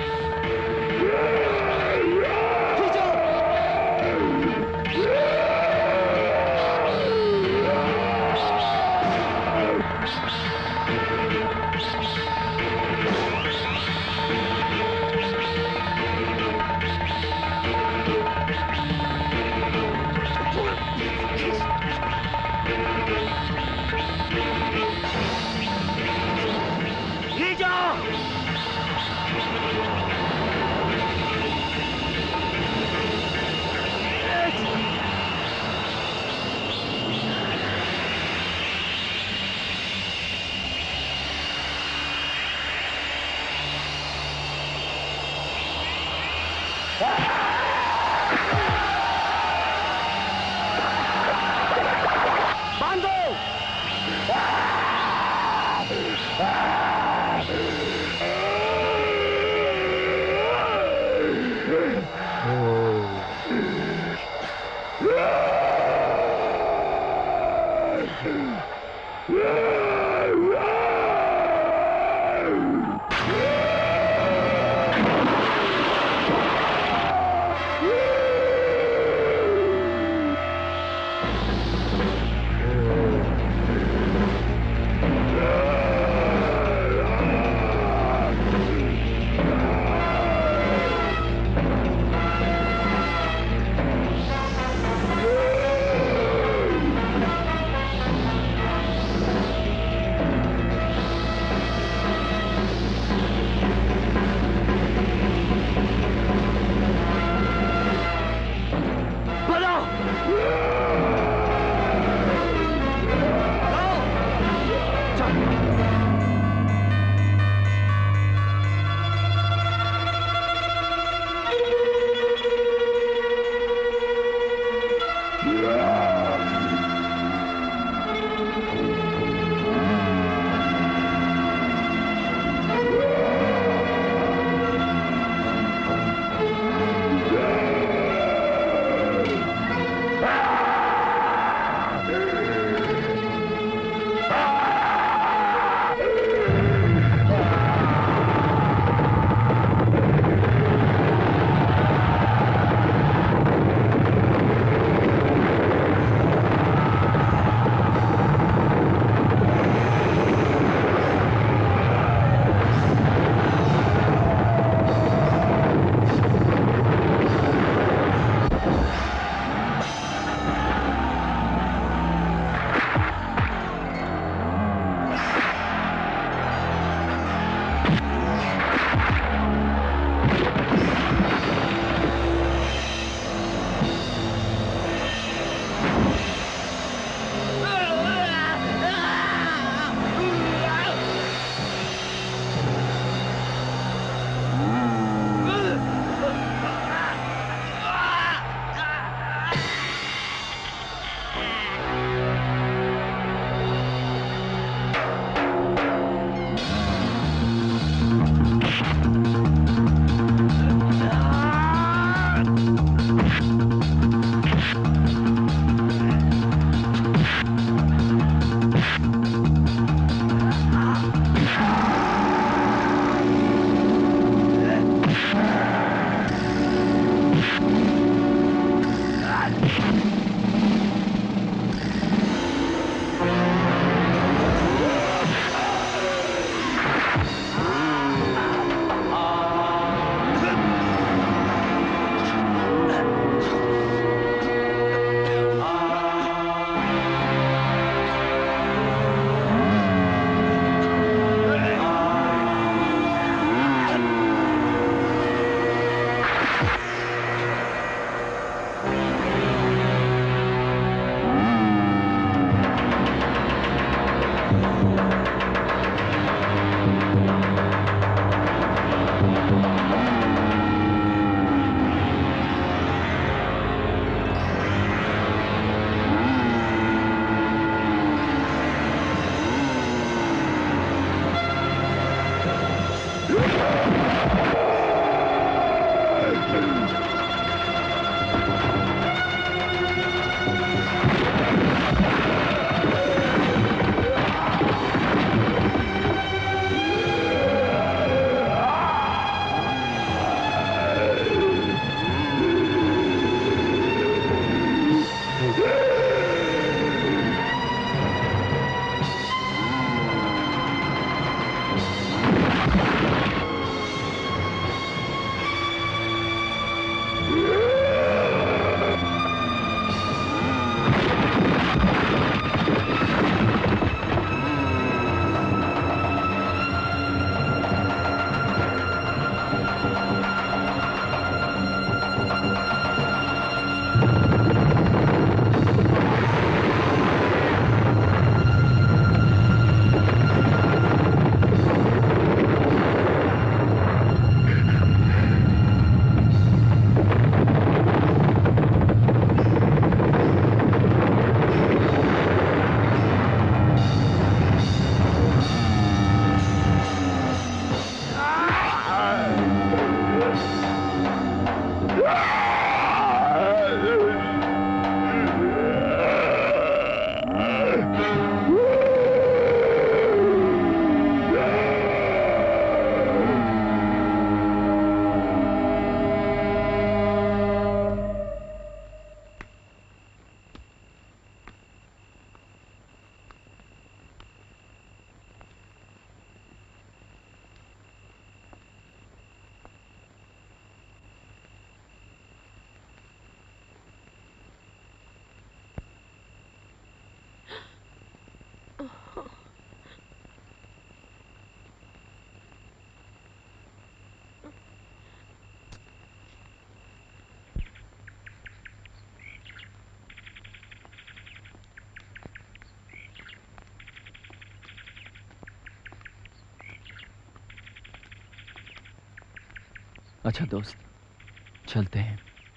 अच्छा दोस्त, चलते हैं।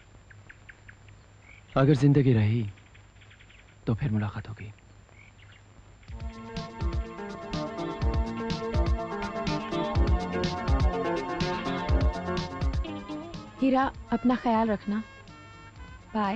अगर जिंदगी रही तो फिर मुलाकात होगी। हीरा, अपना ख्याल रखना। बाय।